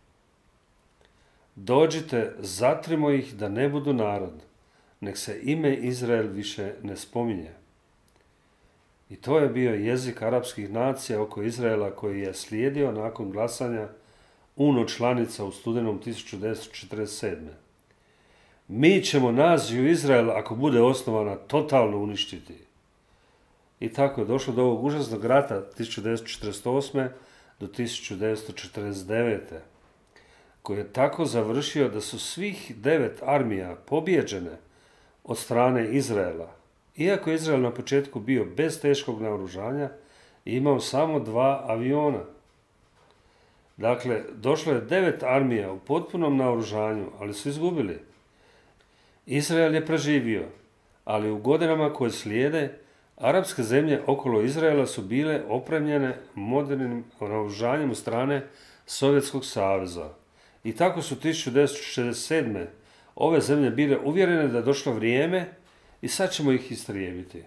dođite, zatrimo ih da ne budu narod, nek se ime Izrael više ne spominje. I to je bio jezik arapskih nacija oko Izraela koji je slijedio nakon glasanja U N O članica u studenom tisuću devetsto četrdeset sedme. Mi ćemo naciju Izrael, ako bude osnovana, totalno uništiti. I tako je došlo do ovog užasnog rata tisuću devetsto četrdeset osme do tisuću devetsto četrdeset devete koji je tako završio da su svih devet armija pobijeđene od strane Izraela. Iako je Izrael na početku bio bez teškog naoružanja i imao samo dva aviona. Dakle, došlo je devet armija u potpunom naoružanju, ali su izgubili. Izrael je preživio, ali u godinama koje slijede, arapske zemlje okolo Izraela su bile opremljene modernim naoružanjem od strane Sovjetskog saveza. I tako su tisuću devetsto šezdeset sedme ove zemlje bile uvjerene da je došlo vrijeme i sad ćemo ih istrijebiti.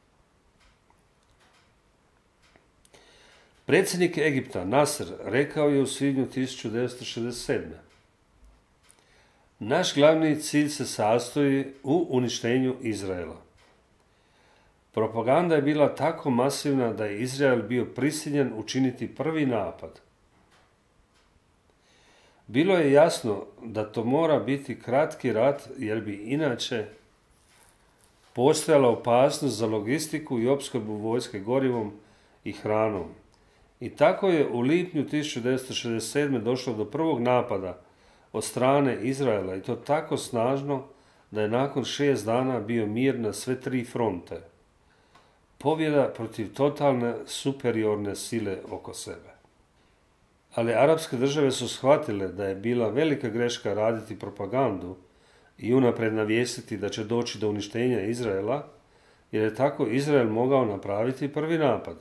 Predsjednik Egipta Nasser rekao je u svibnju tisuću devetsto šezdeset sedme. Naš glavni cilj se sastoji u uništenju Izraela. Propaganda je bila tako masivna da je Izrael bio prisiljen učiniti prvi napad. Bilo je jasno da to mora biti kratki rat jer bi inače postojala opasnost za logistiku i opskrbu vojske gorivom i hranom. I tako je u lipnju tisuću devetsto šezdeset sedme došlo do prvog napada od strane Izraela i to tako snažno da je nakon šest dana bio mir na sve tri fronte. Pobjeda protiv totalne superiorne sile oko sebe. Ali arapske države su shvatile da je bila velika greška raditi propagandu i unaprijed navijestiti da će doći do uništenja Izraela, jer je tako Izrael mogao napraviti prvi napad.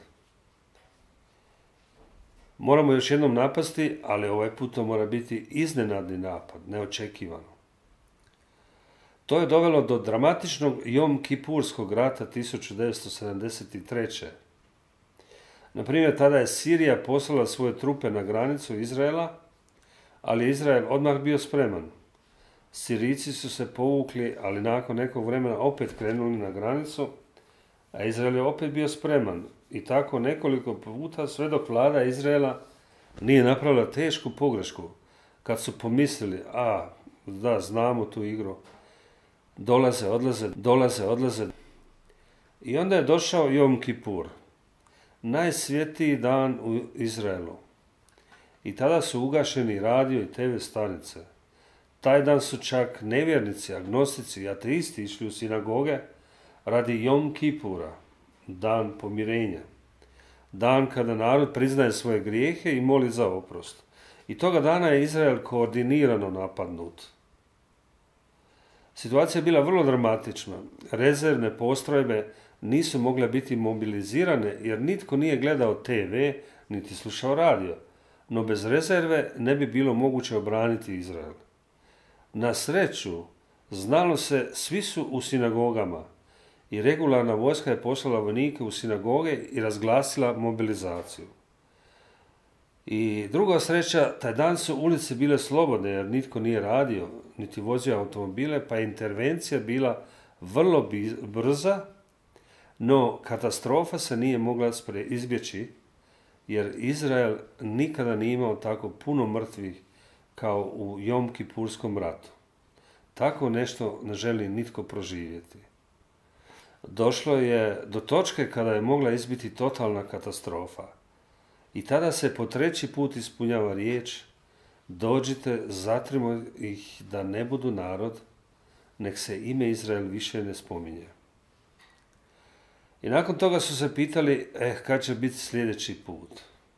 Moramo još jednom napasti, ali ovaj put to mora biti iznenadni napad, neočekivano. To je dovelo do dramatičnog Jom Kipurskog rata tisuću devetsto sedamdeset treće. Na primjer, tada je Sirija poslala svoje trupe na granicu Izraela, ali Izrael odmah bio spreman. Sirijci su se povukli, ali nakon nekog vremena opet krenuli na granicu, a Izrael je opet bio spreman. I tako nekoliko puta sve dok vlada Izraela nije napravila tešku pogrešku, kad su pomislili, a, da, znamo tu igru, dolaze, odlaze, dolaze, odlaze. I onda je došao Jom Kipur, najsvjetiji dan u Izraelu. I tada su ugašeni radio i te ve stanice. Taj dan su čak nevjernici, agnostici i ateisti išli u sinagoge radi Jom Kipura, dan pomirenja. Dan kada narod priznaje svoje grijehe i moli za oprost. I toga dana je Izrael koordinirano napadnut. Situacija je bila vrlo dramatična. Rezervne postrojbe nisu mogle biti mobilizirane jer nitko nije gledao te ve niti slušao radio. No bez rezerve ne bi bilo moguće obraniti Izrael. Na sreću, znalo se, svi su u sinagogama i regularna vojska je poslala vojnike u sinagoge i razglasila mobilizaciju. I druga sreća, taj dan su ulice bile slobodne jer nitko nije radio, niti vozio automobile, pa je intervencija bila vrlo brza, no katastrofa se nije mogla izbjeći jer Izrael nikada nije imao tako puno mrtvih kao u Jom Kipurskom ratu. Tako nešto ne želi nitko proživjeti. Došlo je do točke kada je mogla izbiti totalna katastrofa. I tada se po treći put ispunjava riječ: dođite, zatrimo ih da ne budu narod, nek se ime Izrael više ne spominje. I nakon toga su se pitali, eh, kad će biti sljedeći put.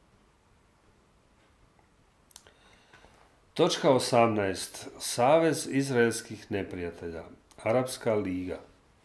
Točka osamnaest. Savez izraelskih neprijatelja. Arapska liga.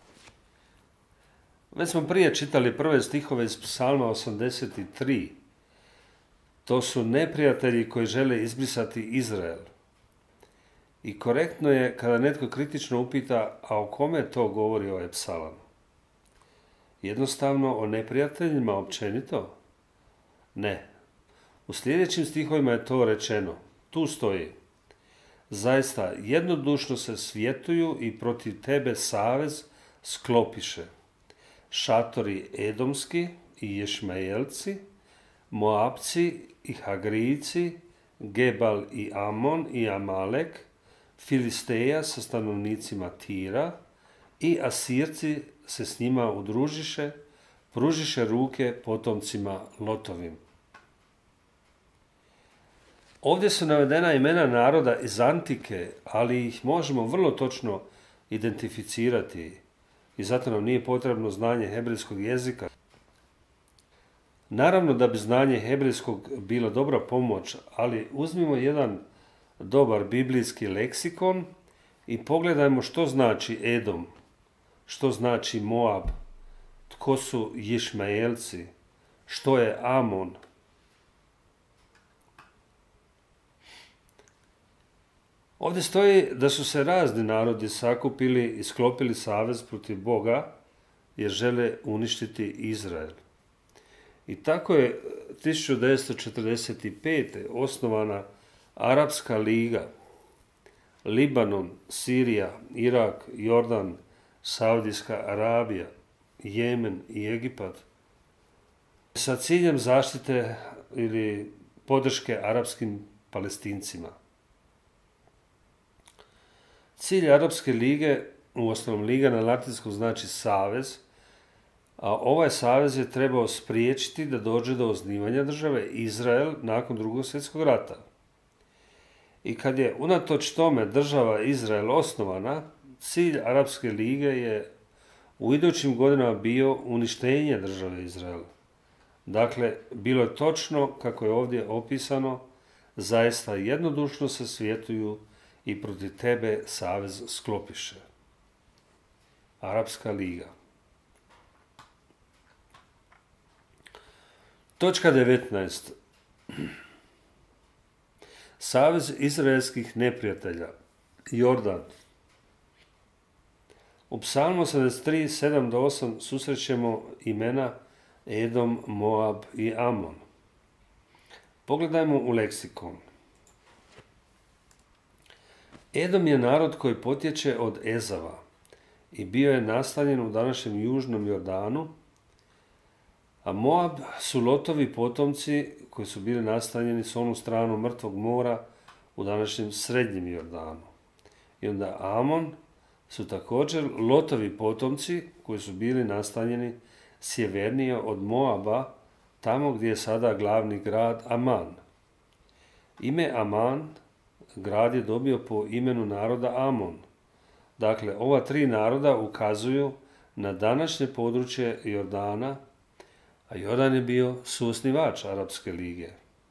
Već smo prije čitali prve stihove iz Psalma osamdeset tri. To su neprijatelji koji žele izbrisati Izrael. I korektno je kada netko kritično upita, a o kome to govori ovaj psalam? Jednostavno o neprijateljima općenito? Ne. U sljedećim stihovima je to rečeno. Tu stoji: zaista jednodušno se svjetuju i protiv tebe savez sklopiše. Šatori Edomski i Ješmaelci, Moabci i Hagrijci, Gebal i Amon i Amalek, Filisteja sa stanovnicima Tira i Asirci se s njima udružiše, pružiše ruke potomcima Lotovim. Ovdje su navedena imena naroda iz Antike, ali ih možemo vrlo točno identificirati i zato nam nije potrebno znanje hebrejskog jezika. Naravno da bi znanje hebrejskog bila dobra pomoć, ali uzmimo jedan dobar biblijski leksikon i pogledajmo što znači Edom, što znači Moab, tko su Ješmaelci, što je Amon. Ovdje stoji da su se razni narodi sakupili i sklopili savez protiv Boga jer žele uništiti Izrael. I tako je tisuću devetsto četrdeset pete. osnovana Arapska liga. Libanon, Sirija, Irak, Jordan, Saudijska Arabija, Jemen i Egipat sa ciljem zaštite ili podrške arapskim Palestincima. Cilj Arapske lige, u osnovom liga na latinskom znači savez, a ovaj savez je trebao spriječiti da dođe do osnivanja države Izrael nakon drugog svjetskog rata. I kad je unatoč tome država Izrael osnovana, cilj Arapske lige je u idućim godinama bio uništenje države Izrael. Dakle, bilo je točno, kako je ovdje opisano, zaista jednodušno se svjetuju i protiv tebe savez sklopiše. Arapska liga. Točka devetnaest. Savez izraelskih neprijatelja. Jordan. U Psalmu osamdeset tri, sedam do osam susrećemo imena Edom, Moab i Amon. Pogledajmo u leksikon. Edom je narod koji potječe od Ezava i bio je nastanjen u današnjem južnom Jordanu, a Moab su Lotovi potomci koji su bili nastanjeni s onu stranu Mrtvog mora u današnjem srednjem Jordanu. I onda Amon su također Lotovi potomci koji su bili nastanjeni sjevernije od Moaba, tamo gdje je sada glavni grad Aman. Ime Aman grad je dobio po imenu naroda Amon. Dakle, ova tri naroda ukazuju na današnje područje Jordana, a Jordan je bio suosnivač Arapske lige.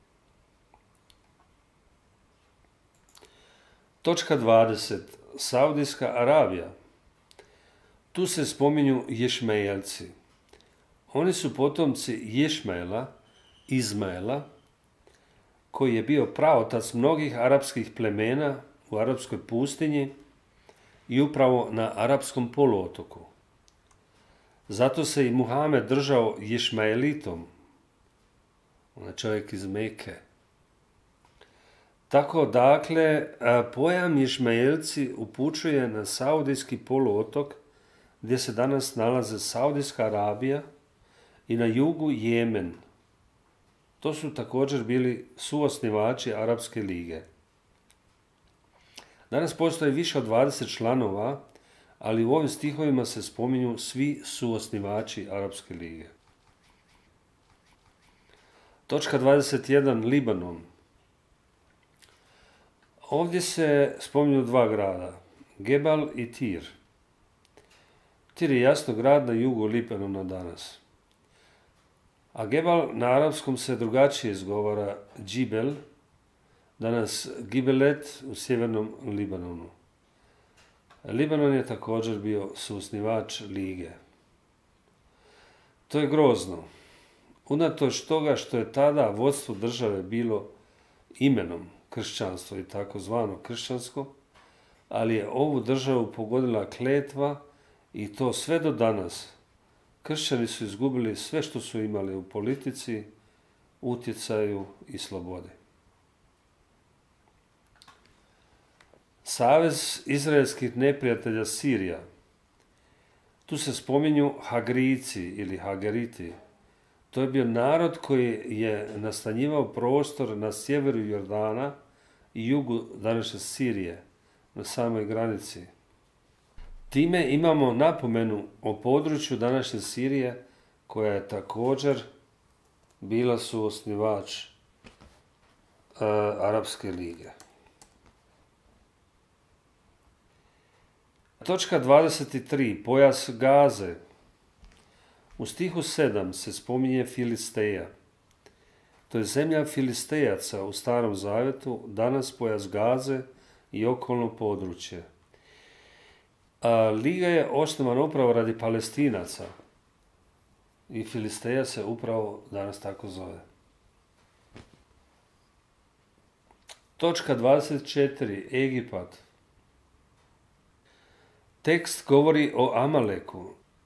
Točka dvadeset. Saudijska Arabija. Tu se spominju Ješmaelci. Oni su potomci Ješmaela, Izmaela, koji je bio praotac mnogih arapskih plemena u arapskoj pustinji i upravo na arapskom poluotoku. Zato se i Muhamed držao Ješmaelitom, on je čovjek iz Meke. Tako dakle, pojam Ješmaelci upućuje na Saudijski poluotok gdje se danas nalaze Saudijska Arabija i na jugu Jemen. To su također bili suosnivači Arapske lige. Danas postoji više od dvadeset članova, ali u ovim stihovima se spominju svi suosnivači Arapske lige. Točka dvadeset jedan. Libanon. Ovdje se spominju dva grada, Gebal i Tir. Tir je jasno grad na jugu Libanona danas. A Gebal na arapskom se drugačije izgovara Džibel, danas Gibelet u sjevernom Libanonu. Libanon je također bio suosnivač lige. To je grozno. Unatoč toga što je tada vodstvo države bilo imenom kršćanstvo i takozvano kršćansko, ali je ovu državu pogodila kletva i to sve do danas. Kršćani su izgubili sve što su imali u politici, utjecaju i slobodi. Savez izraelskih neprijatelja Sirija. Tu se spominju Hagrijci ili Hageriti. To je bio narod koji je nastanjivao prostor na sjeveru Jordana i jugu današnje Sirije, na samoj granici. Time imamo napomenu o području današnje Sirije, koja je također bila suosnivač uh, Arapske lige. Točka dvadeset tri. Pojas Gaze. U stihu sedam se spominje Filisteja. To je zemlja Filistejaca u Starom Zavjetu, danas pojas Gaze i okolno područje. A liga je osnovana upravo radi Palestinaca i Filisteja se upravo danas tako zove. Točka dvadeset četiri. Egipat. Tekst govori o Amaleku.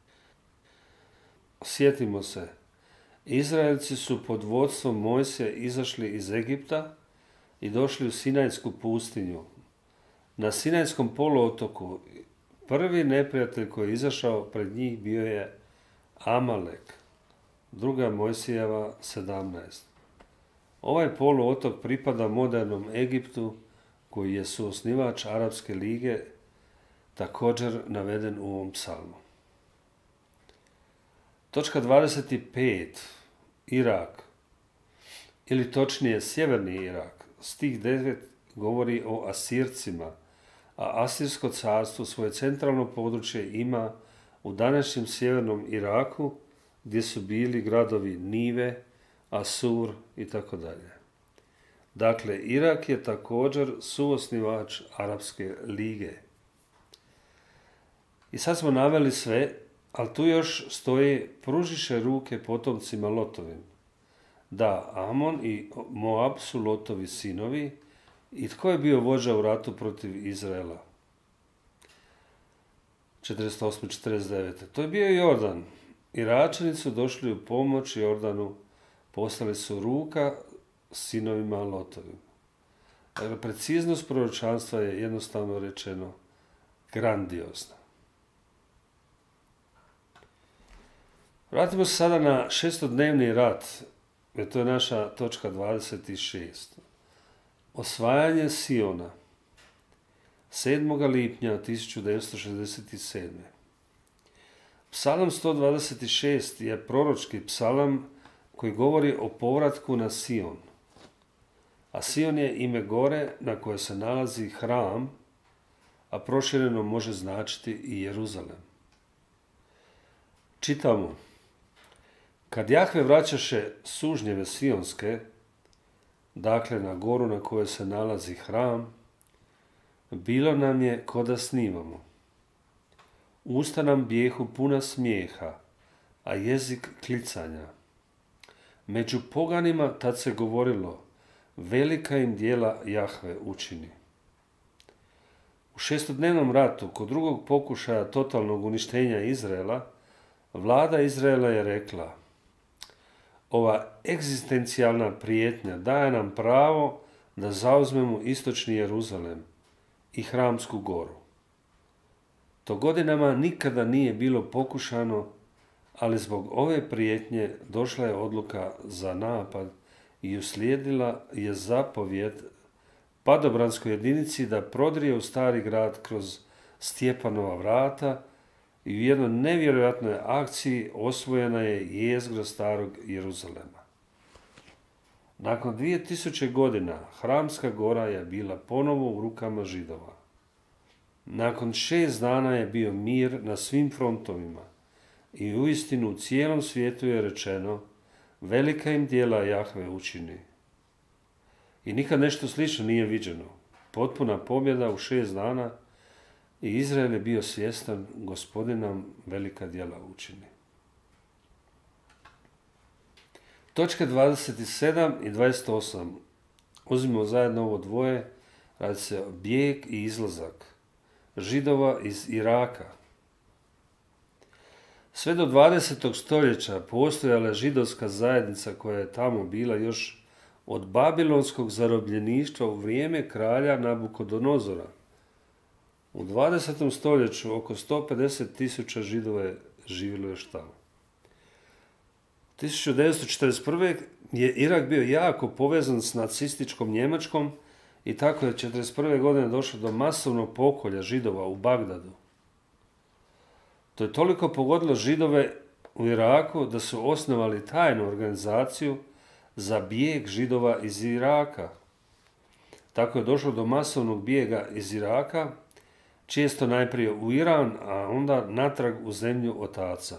Sjetimo se, Izraelci su pod vodstvom Mojsija izašli iz Egipta i došli u Sinajsku pustinju. Na Sinajskom poluotoku prvi neprijatelj koji je izašao pred njih bio je Amalek, druga Mojsijeva sedamnaest. Ovaj poluotok pripada modernom Egiptu koji je suosnivač Arapske lige, također naveden u ovom psalmu. Točka dvadeset pet. Irak, ili točnije sjeverni Irak. Stih devet govori o Asircima, a Asirsko carstvo svoje centralno područje ima u današnjem sjevernom Iraku, gdje su bili gradovi Nive, Asur i tako dalje. Dakle, Irak je također suosnivač Arapske lige. I sad smo naveli sve, ali tu još stoji pružiše ruke potomcima Lotovim. Da, Amon i Moab su Lotovi sinovi. I tko je bio vođa u ratu protiv Izraela? četrdeset osme četrdeset devete. To je bio Jordan. Iračani su došli u pomoć Jordanu, poslali su ruka sinovima Lotovim. Dakle, preciznost proročanstva je jednostavno rečeno grandiozna. Vratimo se sada na šestodnevni rat, jer to je naša točka dvadeset šest. Osvajanje Siona, sedmog lipnja tisuću devetsto šezdeset sedme. Psalam sto dvadeset šest je proročki psalam koji govori o povratku na Sion. A Sion je ime gore na koje se nalazi hram, a prošireno može značiti i Jeruzalem. Čitamo: Kad Jahve vraćaše sužnjeve sionske, dakle na goru na kojoj se nalazi hram, bilo nam je ko da snimamo. Usta nam bijehu puna smijeha, a jezik klicanja. Među poganima tad se govorilo, velika im djela Jahve učini. U šestodnevnom ratu, kod drugog pokušaja totalnog uništenja Izraela, vlada Izraela je rekla: ova egzistencijalna prijetnja daje nam pravo da zauzmemo istočni Jeruzalem i Hramsku goru. To godinama nikada nije bilo pokušano, ali zbog ove prijetnje došla je odluka za napad i uslijedila je zapovjed padobranskoj jedinici da prodrije u stari grad kroz Stjepanova vrata i u jednoj nevjerojatnoj akciji osvojena je jezgra starog Jeruzalema. Nakon dvije tisuće godina Hramska gora je bila ponovo u rukama Židova. Nakon šest dana je bio mir na svim frontovima i uistinu u cijelom svijetu je rečeno velika im djela Jahve učini. I nikad nešto slično nije viđeno. Potpuna pobjeda u šest dana i Izrael je bio svjestan Gospodin nam velika djela učini. Točke dvadeset sedam i dvadeset osam. Uzmimo zajedno ovo dvoje. Radi se o bijeg i izlazak Židova iz Iraka. Sve do dvadesetog stoljeća postojala je židovska zajednica koja je tamo bila još od babilonskog zarobljeništva u vrijeme kralja Nabukodonozora. U dvadesetom stoljeću oko sto pedeset tisuća Židova je živjelo još tamo. tisuću devetsto četrdeset prve. je Irak bio jako povezan s nacističkom Njemačkom i tako je četrdeset prve. godine došlo do masovnog pokolja Židova u Bagdadu. To je toliko pogodilo Židove u Iraku da su osnovali tajnu organizaciju za bijeg Židova iz Iraka. Tako je došlo do masovnog bijega iz Iraka, često najprije u Iran, a onda natrag u zemlju otaca.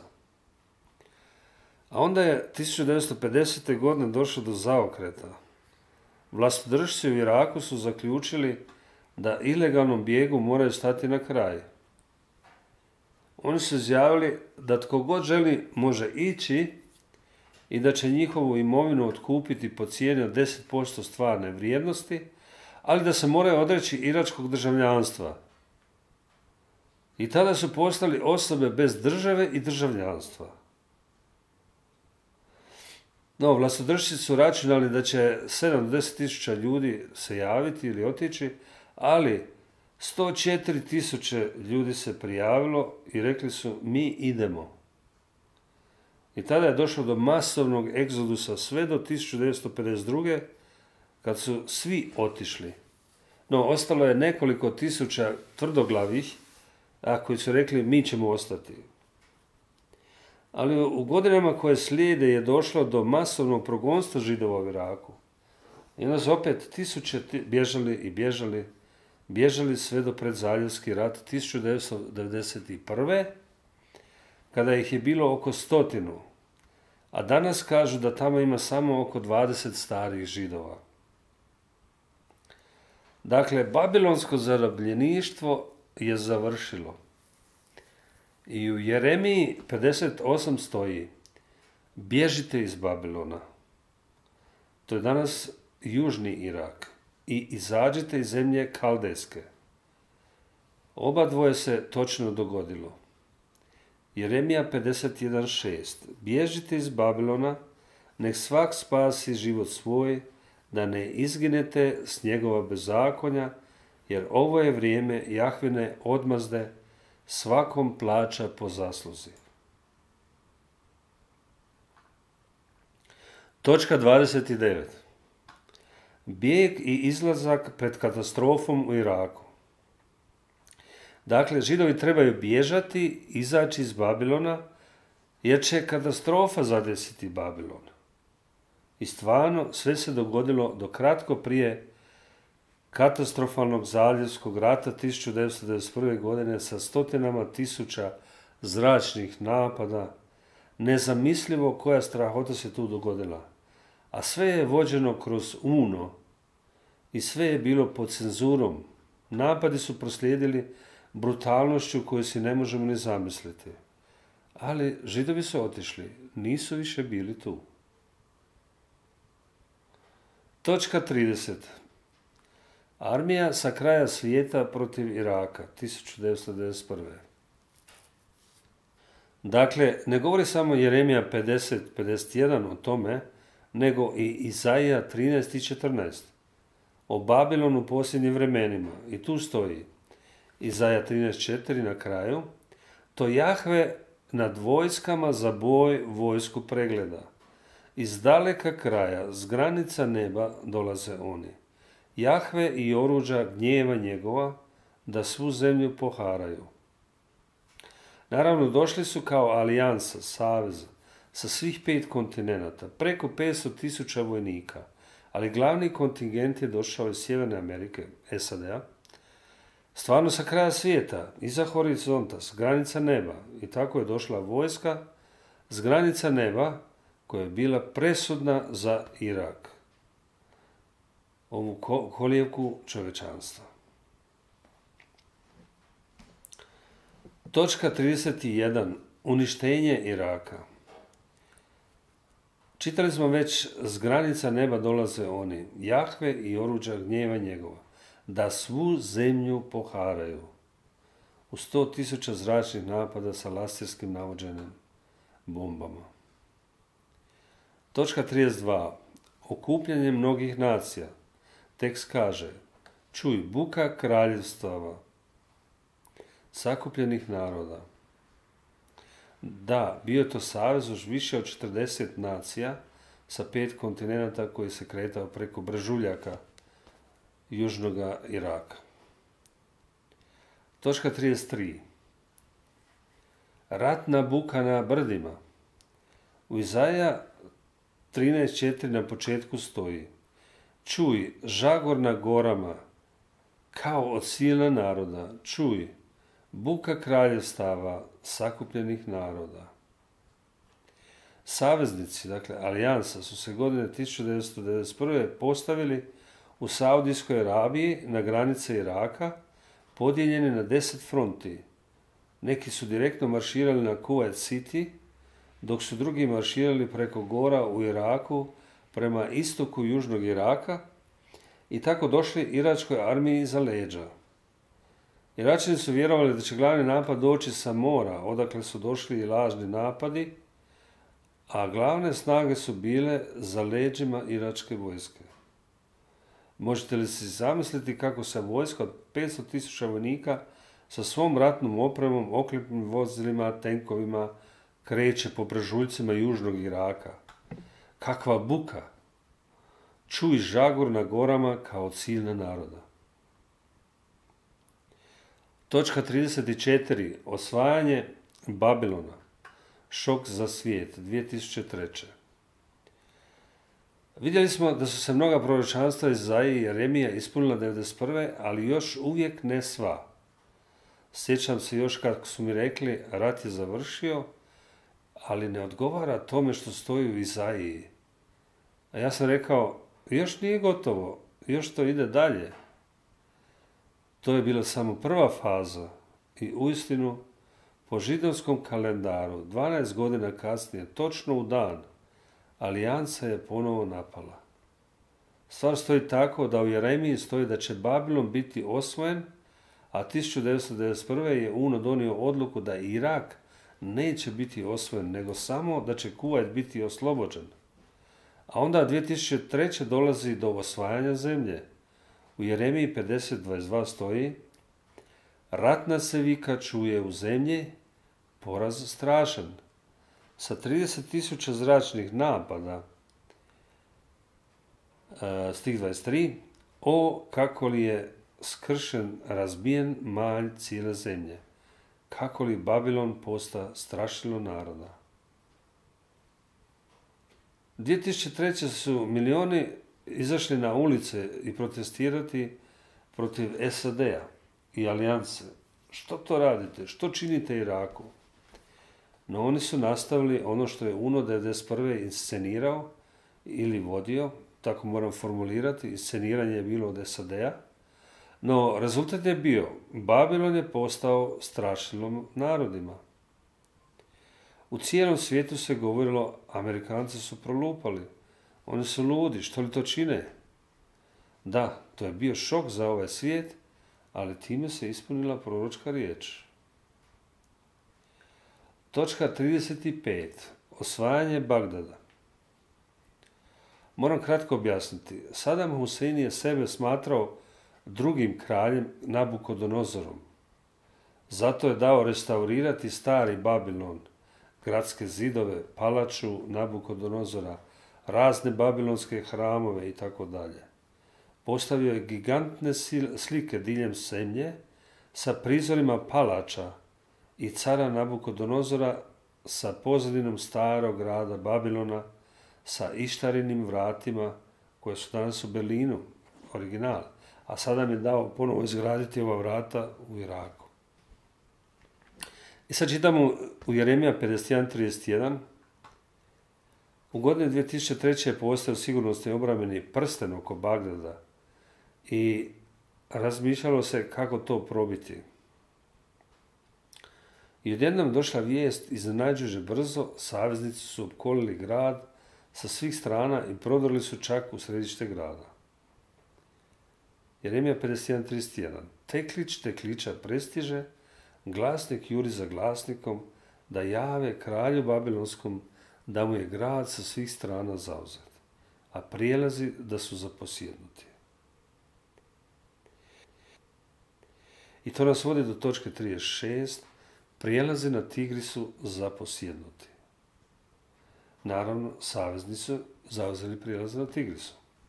A onda je tisuću devetsto pedesete. godine došlo do zaokreta. Vlastodržci u Iraku su zaključili da ilegalnom bijegu moraju stati na kraj. Oni su izjavili da tko god želi može ići i da će njihovu imovinu otkupiti po cijeni od deset posto stvarne vrijednosti, ali da se moraju odreći iračkog državljanstva. I tada su postali osobe bez države i državljanstva. No, vlastodržci su računali da će sedam do deset tisuća ljudi se javiti ili otići, ali sto četiri tisuće ljudi se prijavilo i rekli su mi idemo. I tada je došlo do masovnog egzodusa sve do tisuću devetsto pedeset druge. kad su svi otišli. No, ostalo je nekoliko tisuća tvrdoglavih, a koji su rekli mi ćemo ostati. Ali u godinama koje slijede je došlo do masovnog progonstva Židova u Iraku. I onda su opet tisuće bježali i bježali, bježali sve do predzaljevski rat tisuću devetsto devedeset prve. kada ih je bilo oko stotinu, a danas kažu da tamo ima samo oko dvadeset starih Židova. Dakle, babilonsko zarobljeništvo je završilo. I u Jeremiji pedeset osam stoji: bježite iz Babilona. To je danas južni Irak. I izađite iz zemlje Kaldejske. Oba dvoje se točno dogodilo. Jeremija pedeset jedan šest. Bježite iz Babilona, nek svak spasi život svoj, da ne izginete s njegova bezakonja, jer ovo je vrijeme Jahvine odmazde, svakom plaća po zasluzi. Točka dvadeset devet. Bijeg i izlazak pred katastrofom u Iraku. Dakle, Židovi trebaju bježati, izaći iz Babilona, jer će katastrofa zadesiti Babilon. I stvarno, sve se dogodilo do kratko prije katastrofalnog zaljevskog rata tisuću devetsto devedeset prve. godine sa stotinama tisuća zračnih napada. Nezamislivo koja strahota se tu dogodila. A sve je vođeno kroz UNO i sve je bilo pod cenzurom. Napadi su proslijedili brutalnošću koju si ne možemo ni zamisliti. Ali Židovi su otišli, nisu više bili tu. Točka trideset. Armija sa kraja svijeta protiv Iraka, tisuću devetsto devedeset prve. Dakle, ne govori samo Jeremija pedeset pedeset jedan o tome, nego i Izaija trinaest i četrnaest. O Babilonu u posljednjim vremenima. I tu stoji Izaija trinaest četiri na kraju. To Jahve nad vojskama za boj vojsku pregleda. Iz daleka kraja, s granica neba dolaze oni. Jahve i oruđa gnjeva njegova, da svu zemlju poharaju. Naravno, došli su kao alijansa, saveza, sa svih pet kontinenata, preko petsto tisuća vojnika, ali glavni kontingent je došao iz Sjeverne Amerike, S A D-a, Stvarno sa kraja svijeta, iza horizonta, s granica neba. I tako je došla vojska s granica neba koja je bila presudna za Irak. Ovu kolijevku čovječanstva. Točka trideset jedan. Uništenje Iraka. Čitali smo već, s granica neba dolaze oni, Jahve i oruđa gnjeva njegova, da svu zemlju poharaju. U sto tisuća zračnih napada sa laserskim navođenim bombama. Točka trideset dva. Okupljanje mnogih nacija. Tekst kaže, čuj, buka kraljevstava, sakupljenih naroda. Da, bio je to savez už više od četrdeset nacija sa pet kontinenata koji se kretao preko brežuljaka južnog Iraka. Točka trideset tri. Ratna buka na brdima. U Izaja trinaest četiri na početku stoji, čuj, žagor na gorama, kao od silna naroda, čuj, buka kraljevstava, sakupljenih naroda. Saveznici, dakle alijansa, su se godine tisuću devetsto devedeset prve postavili u Saudijskoj Arabiji na granice Iraka, podijeljeni na deset fronti. Neki su direktno marširali na Kuwait City, dok su drugi marširali preko gora u Iraku prema istoku južnog Iraka i tako došli iračkoj armiji iza leđa. Iračani su vjerovali da će glavni napad doći sa mora, odakle su došli i lažni napadi, a glavne snage su bile za leđima iračke vojske. Možete li si zamisliti kako se vojska od petsto tisuća vojnika sa svom ratnom opremom, oklopnim vozilima, tenkovima kreće po brežuljcima južnog Iraka? Kakva buka! Čuj žagor na gorama kao od silna naroda. Točka trideset četiri. Osvajanje Babilona. Šok za svijet. dvije tisuće treće. Vidjeli smo da su se mnoga proročanstva iz Izaije i Jeremija ispunila devedeset prve, ali još uvijek ne sva. Sjećam se još kako su mi rekli, rat je završio, ali ne odgovara tome što stoji u Izaiji. A ja sam rekao, još nije gotovo, još to ide dalje. To je bila samo prva faza i uistinu po židovskom kalendaru dvanaest godina kasnije, točno u dan, alijansa je ponovo napala. Stvar stoji tako da u Jeremiji stoji da će Babilon biti osvojen, a tisuću devetsto devedeset prve je UNO donio odluku da Irak neće biti osvojen, nego samo da će Kuvajt biti oslobođen. A onda dvije tisuće treće dolazi do osvajanja zemlje. U Jeremiji pedeset dvadeset dva stoji, ratna se vika čuje u zemlji, poraz strašan. Sa trideset tisuća zračnih napada, stih dvadeset tri, o kako li je skršen, razbijen malj cijele zemlje, kako li Babilon posta strašilo naroda. dvije tisuće treće su milioni izašli na ulice i protestirati protiv S A D-a i alijanse. Što to radite? Što činite Iraku? No oni su nastavili ono što je UNO devedeset prve inscenirao ili vodio, tako moram formulirati, insceniranje je bilo od S A D-a, no rezultat je bio, Babilon je postao strašilom narodima. U cijelom svijetu se govorilo, Amerikanci su prolupali, oni su ludi, što li to čine? Da, to je bio šok za ovaj svijet, ali time se ispunila proročka riječ. Točka trideset pet. Osvajanje Bagdada. Moram kratko objasniti. Sadam Husein je sebe smatrao drugim kraljem Nabukodonozorom. Zato je dao restaurirati stari Babilon, gradske zidove, palaču Nabukodonozora, razne babilonske hramove i tako dalje. Postavio je gigantne slike diljem zemlje sa prizorima palača i cara Nabukodonozora sa pozadinom starog grada Babilona, sa ištarinim vratima koje su danas u Berlinu, original, a sada mi je dao ponovo izgraditi ova vrata u Iraku. I sad čitamo u Jeremija pedeset jedan trideset jedan. U godini dvije tisuće treće je postao sigurnosni obrambeni prsten oko Bagdada i razmišljalo se kako to probiti. I odjednom došla vijest, iznenađujuće brzo, saveznici su opkolili grad sa svih strana i prodrli su čak u središte grada. Jeremija pedeset jedan trideset jedan. Teklić tekliča prestiže, glasnik juri za glasnikom, da jave kralju Babilonskom da mu je grad sa svih strana zauzet, a prijelazi da su zaposjednuti. I to nas vodi do točke trideset šest. Prijelazi na Tigrisu zaposjednuti. Naravno, saveznici su zauzeli prijelaz na Tigrisu.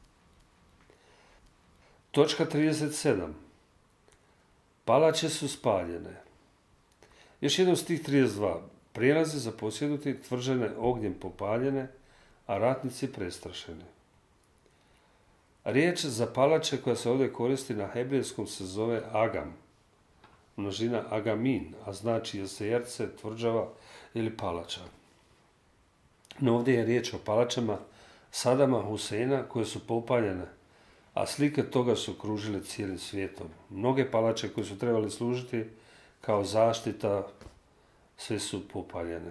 Točka trideset sedam. Palače su spaljene. Još jednom stih trideset dva. Prijelazi zaposjednuti, tvrđene ognjem popaljene, a ratnici prestrašeni. Riječ za palače koja se ovdje koristi na hebrejskom se zove Agam, množina Agamin, a znači jesejerce, tvrđava ili palača. No ovdje je riječ o palačama Sadama Huseina koje su popaljene, a slike toga su kružile cijelim svijetom. Mnoge palače koje su trebali služiti kao zaštita, sve su popaljene.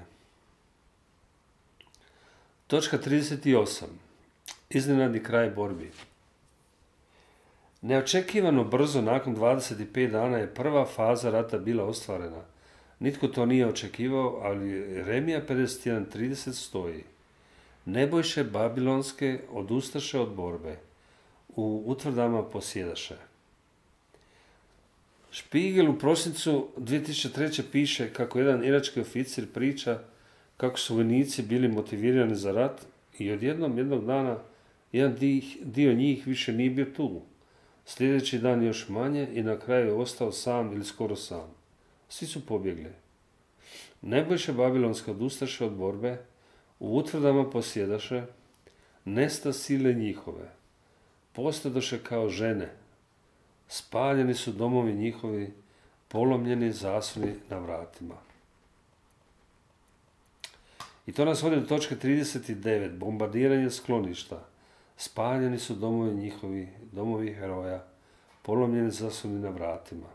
Točka trideset osam. Iznenadni kraj borbi. Neočekivano brzo, nakon dvadeset pet dana, je prva faza rata bila ostvarena. Nitko to nije očekivao, ali Jeremija pedeset jedan trideset stoji. Nebojše babilonske odustaše od borbe, u utvrdama posjedaše. Špigel u prosincu dvije tisuće treće. piše kako jedan irački oficir priča kako su vojnici bili motivirani za rat i odjednom jednog dana jedan dio njih više nije bio tu. Sljedeći dan još manje i na kraju je ostao sam ili skoro sam. Svi su pobjegli. Nebojše babilonska odustaše od borbe, u utvrdama posjedaše, nesta sile njihove, postadoše kao žene, spaljeni su domovi njihovi, polomljeni zasuni na vratima. I to nas vodi do točke trideset devet. Bombardiranje skloništa. Spaljeni su domovi njihovi, domovi heroja, polomljeni zasuni na vratima.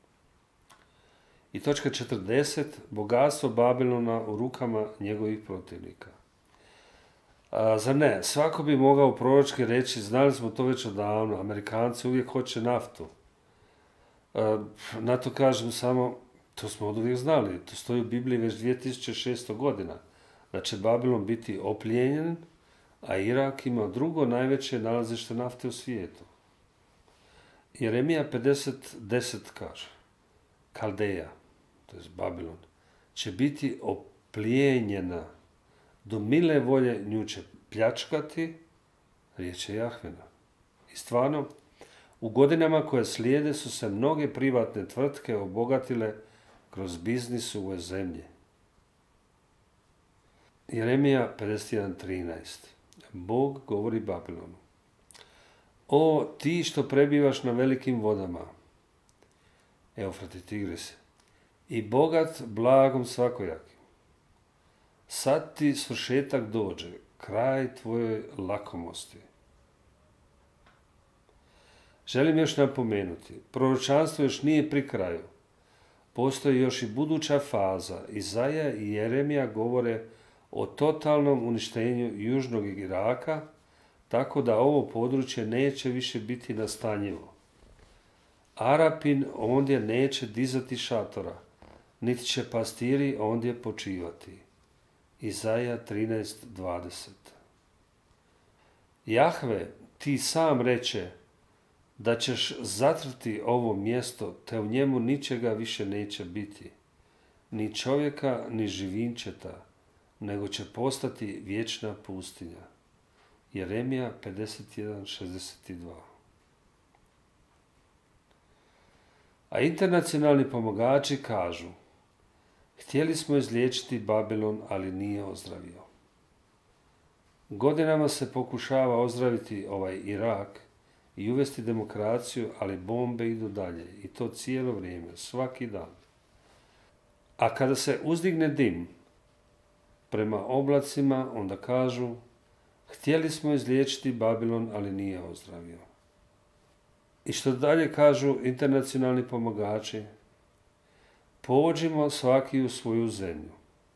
I točka četrdeset. Bogatstvo Babilona u rukama njegovih protivnika. A, zar ne? Svako bi mogao proročki reći, znali smo to već odavno, Amerikanci uvijek hoće naftu. A, na to kažem samo, to smo od uvijek znali, to stoji u Bibliji već dvije tisuće šesto. godina, da će Babilon biti oplijenjen, a Irak ima drugo najveće nalazište nafte u svijetu. Jeremija pedeset deset kaže, Kaldeja, to je Babilon, će biti oplijenjena, do mile volje nju će pljačkati, riječ je Jahvina. I stvarno, u godinama koje slijede su se mnoge privatne tvrtke obogatile kroz biznis u ovoj zemlji. Jeremija pedeset jedan trinaest. Bog govori Babilonu. O, ti što prebivaš na velikim vodama, Eufrat i Tigris, i bogat blagom svakojakim, sad ti svršetak dođe, kraj tvojoj lakomosti. Želim još napomenuti, proročanstvo još nije pri kraju. Postoji još i buduća faza. Izaja i Jeremija govore o totalnom uništenju južnog Iraka, tako da ovo područje neće više biti nastanjivo. Arapin ondje neće dizati šatora, niti će pastiri ondje počivati. Izaja trinaest dvadeset. Jahve, ti sam reče da ćeš zatrti ovo mjesto, te u njemu ničega više neće biti, ni čovjeka, ni živinčeta, nego će postati vječna pustinja. Jeremija pedeset jedan šezdeset dva. A internacionalni pomagači kažu, htjeli smo izliječiti Babilon, ali nije ozdravio. Godinama se pokušava ozdraviti ovaj Irak i uvesti demokraciju, ali bombe idu dalje. I to cijelo vrijeme, svaki dan. A kada se uzdigne dim prema oblacima, onda kažu: htjeli smo izliječiti Babilon, ali nije ozdravio. I što dalje kažu internacionalni pomagači: pođimo svaki u svoju zemlju.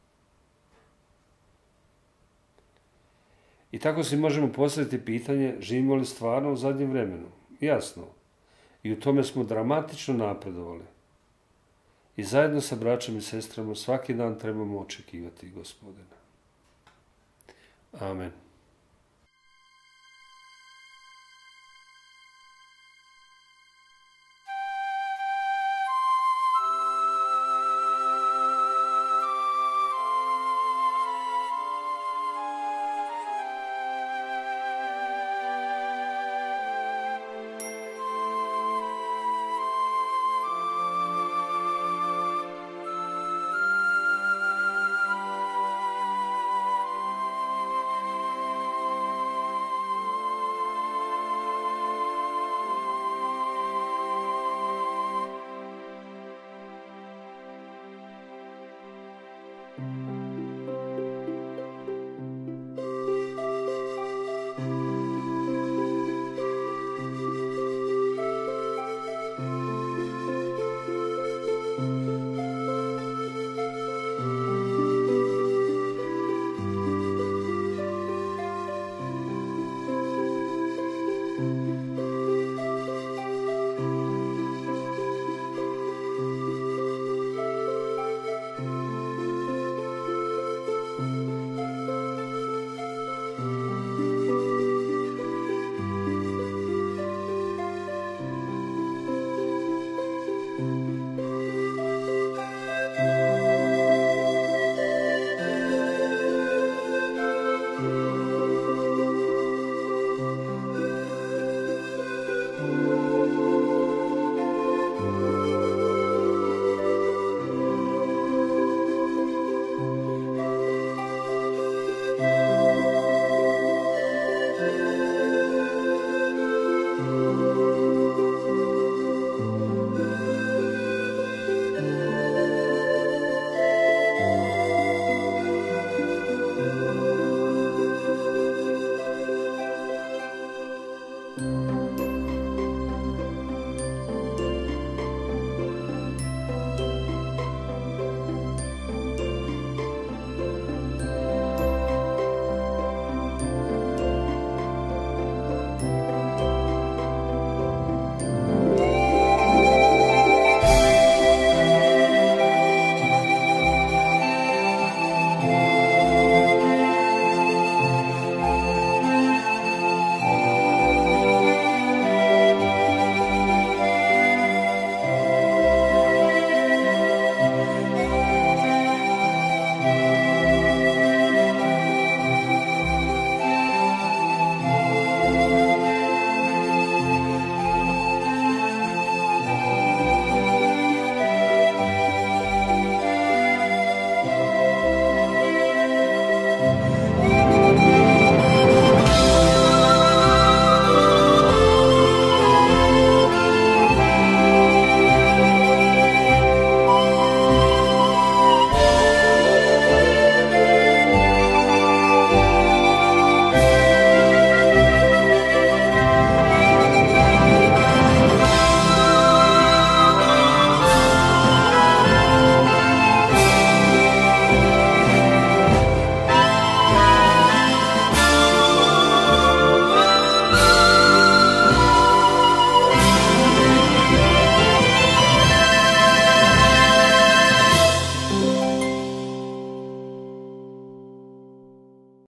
I tako si možemo postaviti pitanje: živimo li stvarno u zadnjem vremenu? Jasno. I u tome smo dramatično napredovali. I zajedno sa braćom i sestrama svaki dan trebamo očekivati Gospodina. Amen. Thank you.